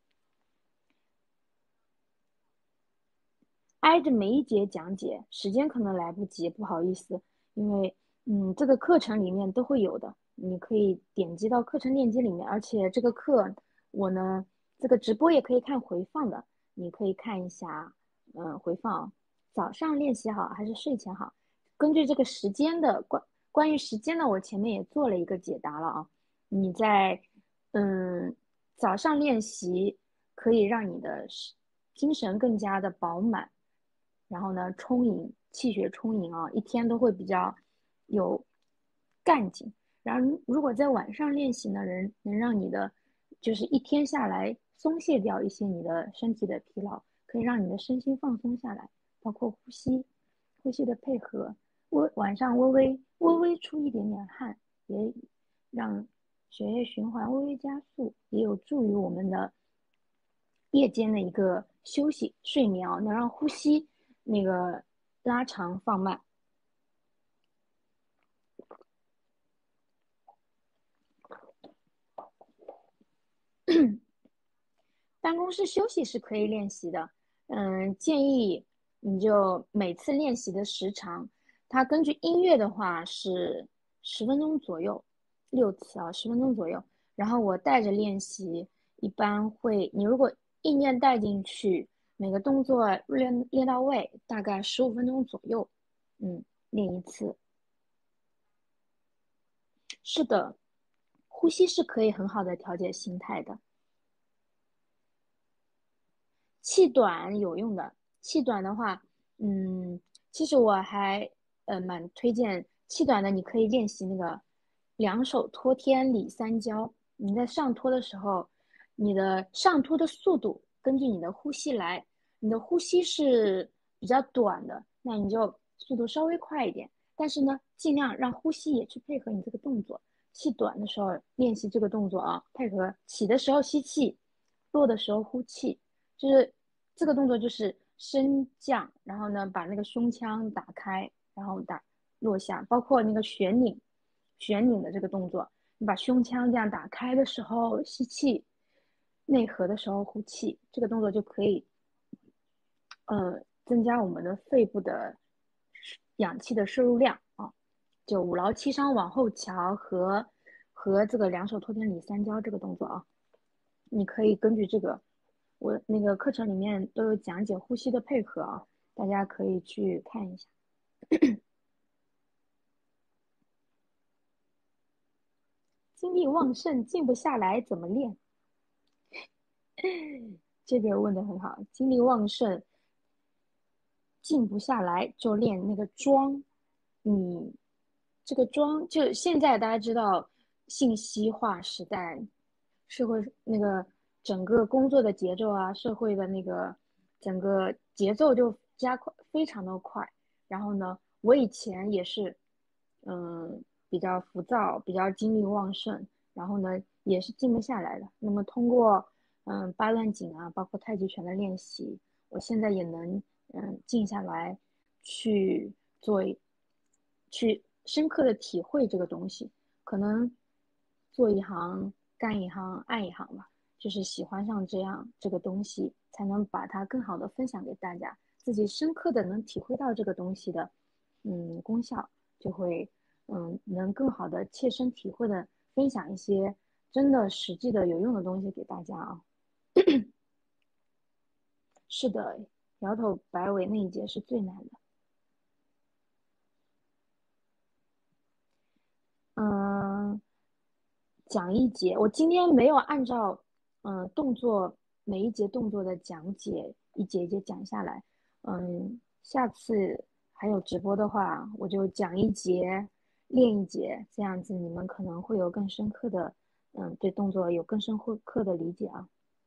挨着每一节讲解，时间可能来不及，不好意思，因为嗯，这个课程里面都会有的，你可以点击到课程链接里面，而且这个课我呢，这个直播也可以看回放的，你可以看一下，嗯，回放，早上练习好还是睡前好？根据这个时间的关关于时间呢，我前面也做了一个解答了啊，你在嗯早上练习可以让你的精神更加的饱满。然后呢，充盈气血充盈啊，一天都会比较有干劲。然后如果在晚上练习呢，能能让你的就是一天下来松懈掉一些你的身体的疲劳，可以让你的身心放松下来，包括呼吸，呼吸的配合，微晚上微微微微出一点点汗，也让血液循环微微加速，也有助于我们的夜间的一个休息睡眠啊，能让呼吸那个拉长放慢。办公室休息是可以练习的，嗯，建议你就每次练习的时长，它根据音乐的话是十分钟左右，六次啊，十分钟左右。然后我带着练习，一般会，你如果意念带进去，每个动作练练到位，大概十五分钟左右，嗯，练一次。是的，呼吸是可以很好的调节心态的。气短有用的，气短的话，嗯，其实我还呃蛮推荐气短的，你可以练习那个两手托天理三焦。你在上托的时候，你的上托的速度根据你的呼吸来，你的呼吸是比较短的，那你就速度稍微快一点，但是呢，尽量让呼吸也去配合你这个动作。气短的时候练习这个动作啊，配合起的时候吸气，落的时候呼气。就是这个动作就是升降，然后呢把那个胸腔打开，然后打落下，包括那个旋拧，旋拧的这个动作，你把胸腔这样打开的时候吸气，内合的时候呼气，这个动作就可以，呃，增加我们的肺部的氧气的摄入量啊。就五劳七伤往后翘和和这个两手托天理三焦这个动作啊，你可以根据这个，我那个课程里面都有讲解呼吸的配合啊，大家可以去看一下。精力旺盛静不下来怎么练？这个问的很好，精力旺盛静不下来就练那个桩。你这个桩就现在大家知道信息化时代，社会那个整个工作的节奏啊，社会的那个整个节奏就加快，非常的快。然后呢，我以前也是，嗯，比较浮躁，比较精力旺盛，然后呢也是静不下来的。那么通过嗯八段锦啊，包括太极拳的练习， 我现在也能嗯静下来去做，去深刻的体会这个东西。可能做一行干一行爱一行吧，就是喜欢上这样这个东西，才能把它更好的分享给大家，自己深刻的能体会到这个东西的嗯功效，就会嗯能更好的切身体会的分享一些真的实际的有用的东西给大家啊。是的，摇头摆尾那一节是最难的。嗯，讲一节，我今天没有按照嗯动作每一节动作的讲解一节一节讲下来。嗯，下次还有直播的话，我就讲一节练一节，这样子你们可能会有更深刻的嗯对动作有更深刻的理解啊。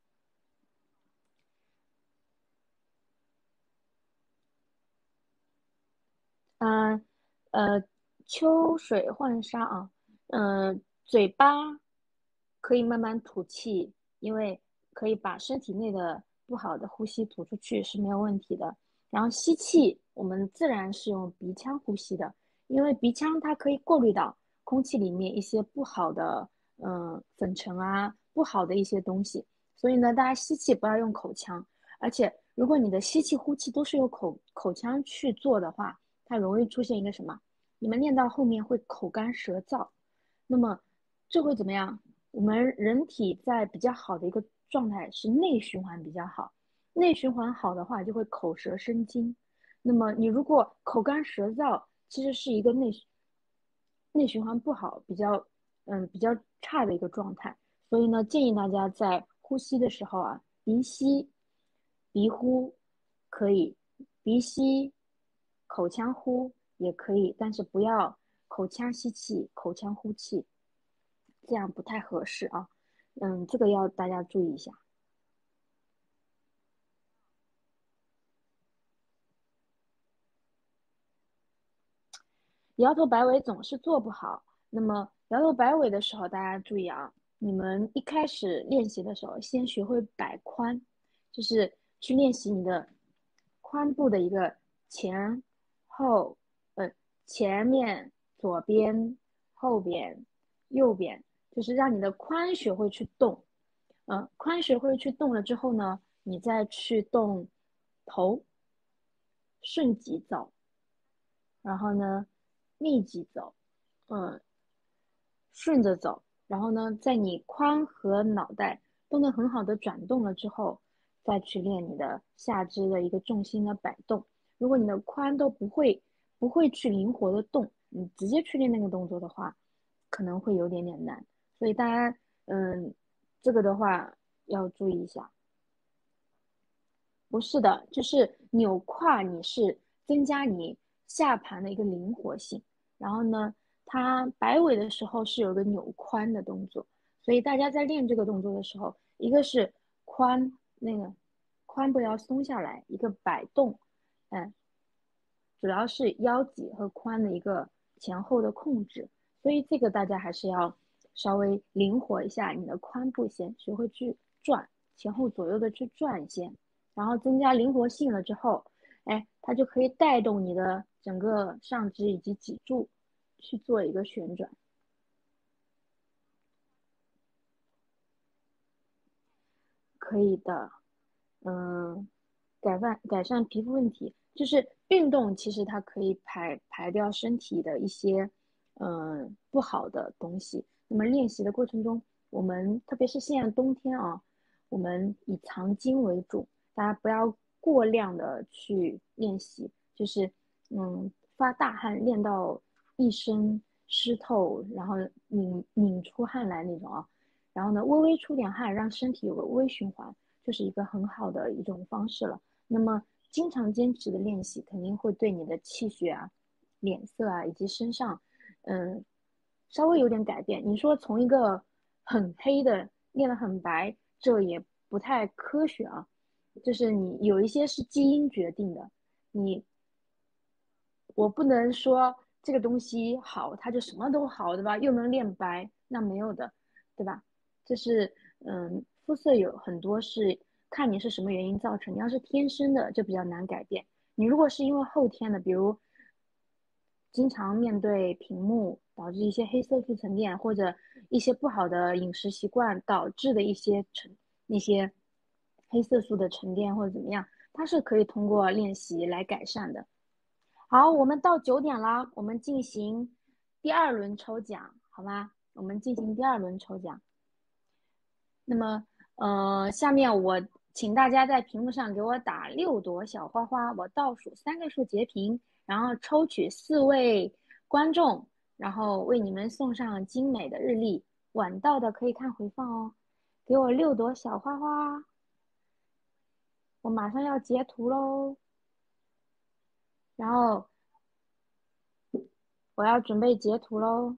嗯呃，秋水浣纱啊。嗯、嘴巴可以慢慢吐气，因为可以把身体内的不好的呼吸吐出去是没有问题的。然后吸气，我们自然是用鼻腔呼吸的，因为鼻腔它可以过滤到空气里面一些不好的嗯、呃粉尘啊，不好的一些东西。所以呢，大家吸气不要用口腔，而且如果你的吸气呼气都是由口口腔去做的话，它容易出现一个什么？你们练到后面会口干舌燥，那么这会怎么样？我们人体在比较好的一个状态是内循环比较好，内循环好的话就会口舌生津。那么你如果口干舌燥，其实是一个内内循环不好、比较嗯比较差的一个状态。所以呢，建议大家在呼吸的时候啊，鼻吸、鼻呼可以，鼻吸、口腔呼也可以，但是不要口腔吸气、口腔呼气，这样不太合适啊。嗯，这个要大家注意一下。摇头摆尾总是做不好，那么摇头摆尾的时候，大家注意啊，你们一开始练习的时候，先学会摆髋，就是去练习你的髋部的一个前后，呃，前面、左边、后边、右边，就是让你的髋学会去动。嗯，髋学会去动了之后呢，你再去动头，顺脊走，然后呢，密集走，嗯，顺着走，然后呢，在你髋和脑袋都能很好的转动了之后，再去练你的下肢的一个重心的摆动。如果你的髋都不会不会去灵活的动，你直接去练那个动作的话，可能会有点点难。所以大家，嗯，这个的话要注意一下。不是的，就是扭胯，你是增加你下盘的一个灵活性。然后呢，它摆尾的时候是有个扭髋的动作，所以大家在练这个动作的时候，一个是髋那个髋部要松下来，一个摆动，嗯，主要是腰脊和髋的一个前后的控制。所以这个大家还是要稍微灵活一下你的髋部先，学会去转前后左右的去转先。然后增加灵活性了之后，哎，它就可以带动你的整个上肢以及脊柱去做一个旋转。可以的。嗯，改善改善皮肤问题，就是运动，其实它可以排排掉身体的一些嗯不好的东西。那么练习的过程中，我们特别是现在冬天啊，我们以藏精为主，大家不要过量的去练习，就是嗯发大汗练到一身湿透，然后拧拧出汗来那种啊。然后呢，微微出点汗，让身体有个微循环，就是一个很好的一种方式了。那么，经常坚持的练习，肯定会对你的气血啊、脸色啊以及身上，嗯，稍微有点改变。你说从一个很黑的练得很白，这也不太科学啊。就是你有一些是基因决定的，你我不能说这个东西好，它就什么都好，对吧？又能练白，那没有的，对吧？就是嗯，肤色有很多是看你是什么原因造成。你要是天生的，就比较难改变。你如果是因为后天的，比如经常面对屏幕导致一些黑色素沉淀，或者一些不好的饮食习惯导致的一些沉那些黑色素的沉淀或者怎么样，它是可以通过练习来改善的。好，我们到九点啦，我们进行第二轮抽奖，好吗？我们进行第二轮抽奖。那么，呃，下面我请大家在屏幕上给我打六朵小花花，我倒数三个数截屏，然后抽取四位观众，然后为你们送上精美的日历。晚到的可以看回放哦。给我六朵小花花，我马上要截图喽。然后我要准备截图喽。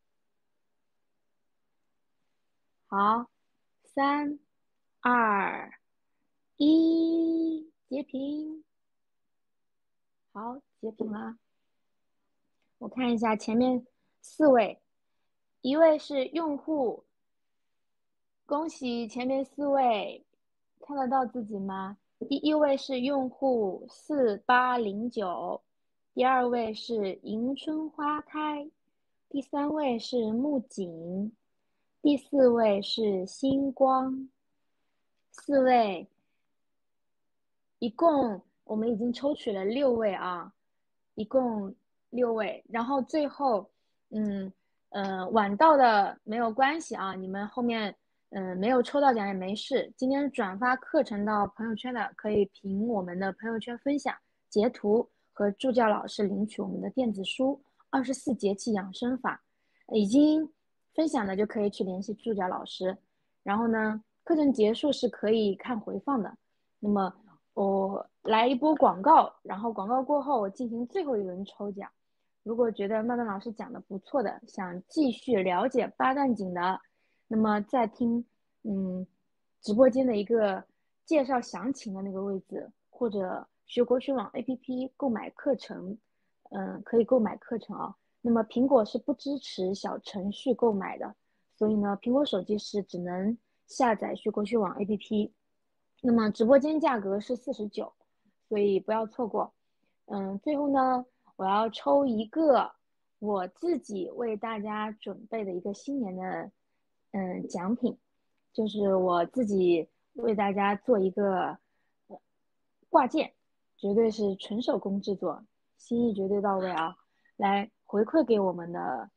好，三、二、一，截屏。好，截屏了。我看一下前面四位，一位是用户，恭喜前面四位，看得到自己吗？第一位是用户四八零九，第二位是迎春花开，第三位是木槿，第四位是星光，四位，一共我们已经抽取了六位啊，一共六位，然后最后，嗯呃，晚到的没有关系啊，你们后面嗯、呃、没有抽到奖也没事。今天转发课程到朋友圈的，可以凭我们的朋友圈分享截图和助教老师领取我们的电子书《二十四节气养生法》，已经分享的就可以去联系助教老师。然后呢，课程结束是可以看回放的。那么我来一波广告，然后广告过后我进行最后一轮抽奖。如果觉得曼曼老师讲的不错的，想继续了解八段锦的，那么在听嗯直播间的一个介绍详情的那个位置，或者学国学网 A P P 购买课程，嗯，可以购买课程啊。那么苹果是不支持小程序购买的，所以呢，苹果手机是只能下载学国学网 A P P。那么直播间价格是四十九，所以不要错过。嗯，最后呢，我要抽一个我自己为大家准备的一个新年的嗯奖品，就是我自己为大家做一个呃挂件，绝对是纯手工制作，心意绝对到位啊！来回馈给我们的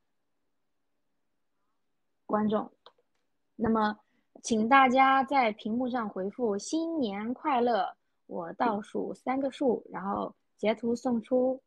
观众。那么，请大家在屏幕上回复“新年快乐”，我倒数三个数，然后截图送出，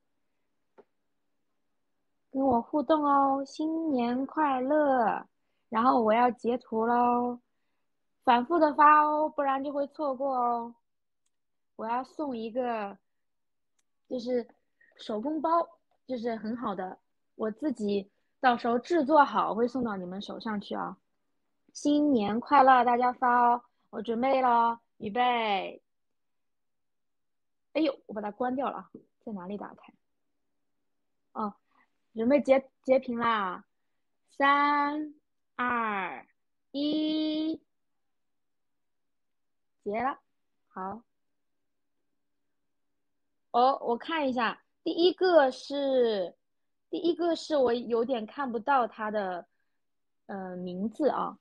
跟我互动哦，新年快乐！然后我要截图喽，反复的发哦，不然就会错过哦。我要送一个，就是手工包，就是很好的，我自己到时候制作好会送到你们手上去啊。新年快乐，大家发哦！我准备了，预备。哎呦，我把它关掉了，在哪里打开？哦，准备截截屏啦！三、二、一，截了。好，哦，我看一下，第一个是，第一个是我有点看不到它的呃名字啊。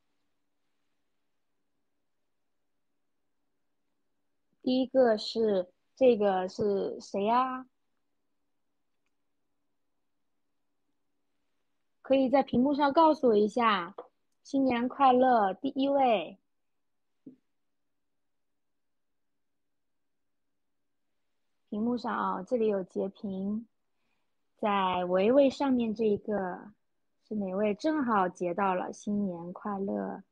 第一个是这个是谁呀？可以在屏幕上告诉我一下，新年快乐！第一位，屏幕上啊，这里有截屏，在维维上面这一个是哪位？正好截到了，新年快乐！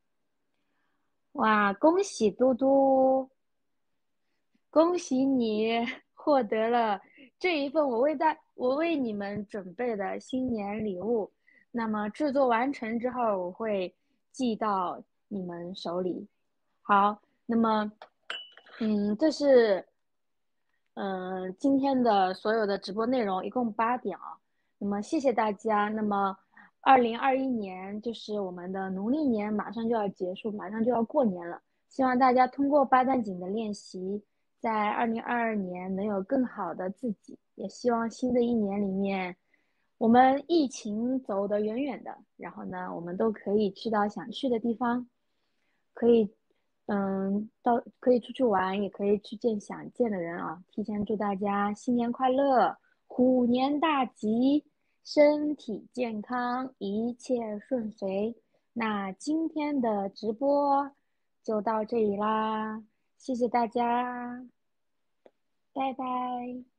哇，恭喜嘟嘟，恭喜你获得了这一份我为大我为你们准备的新年礼物。那么制作完成之后，我会寄到你们手里。好，那么，嗯，这是，嗯、呃今天的所有的直播内容，一共八点啊。那么谢谢大家。那么，二零二一年就是我们的农历年马上就要结束，马上就要过年了。 希望大家通过八段锦的练习，在二零二二年能有更好的自己。也希望新的一年里面，我们疫情走得远远的，然后呢，我们都可以去到想去的地方，可以，嗯，到可以出去玩，也可以去见想见的人啊！提前祝大家新年快乐，虎年大吉，身体健康，一切顺遂。那今天的直播就到这里啦，谢谢大家，拜拜。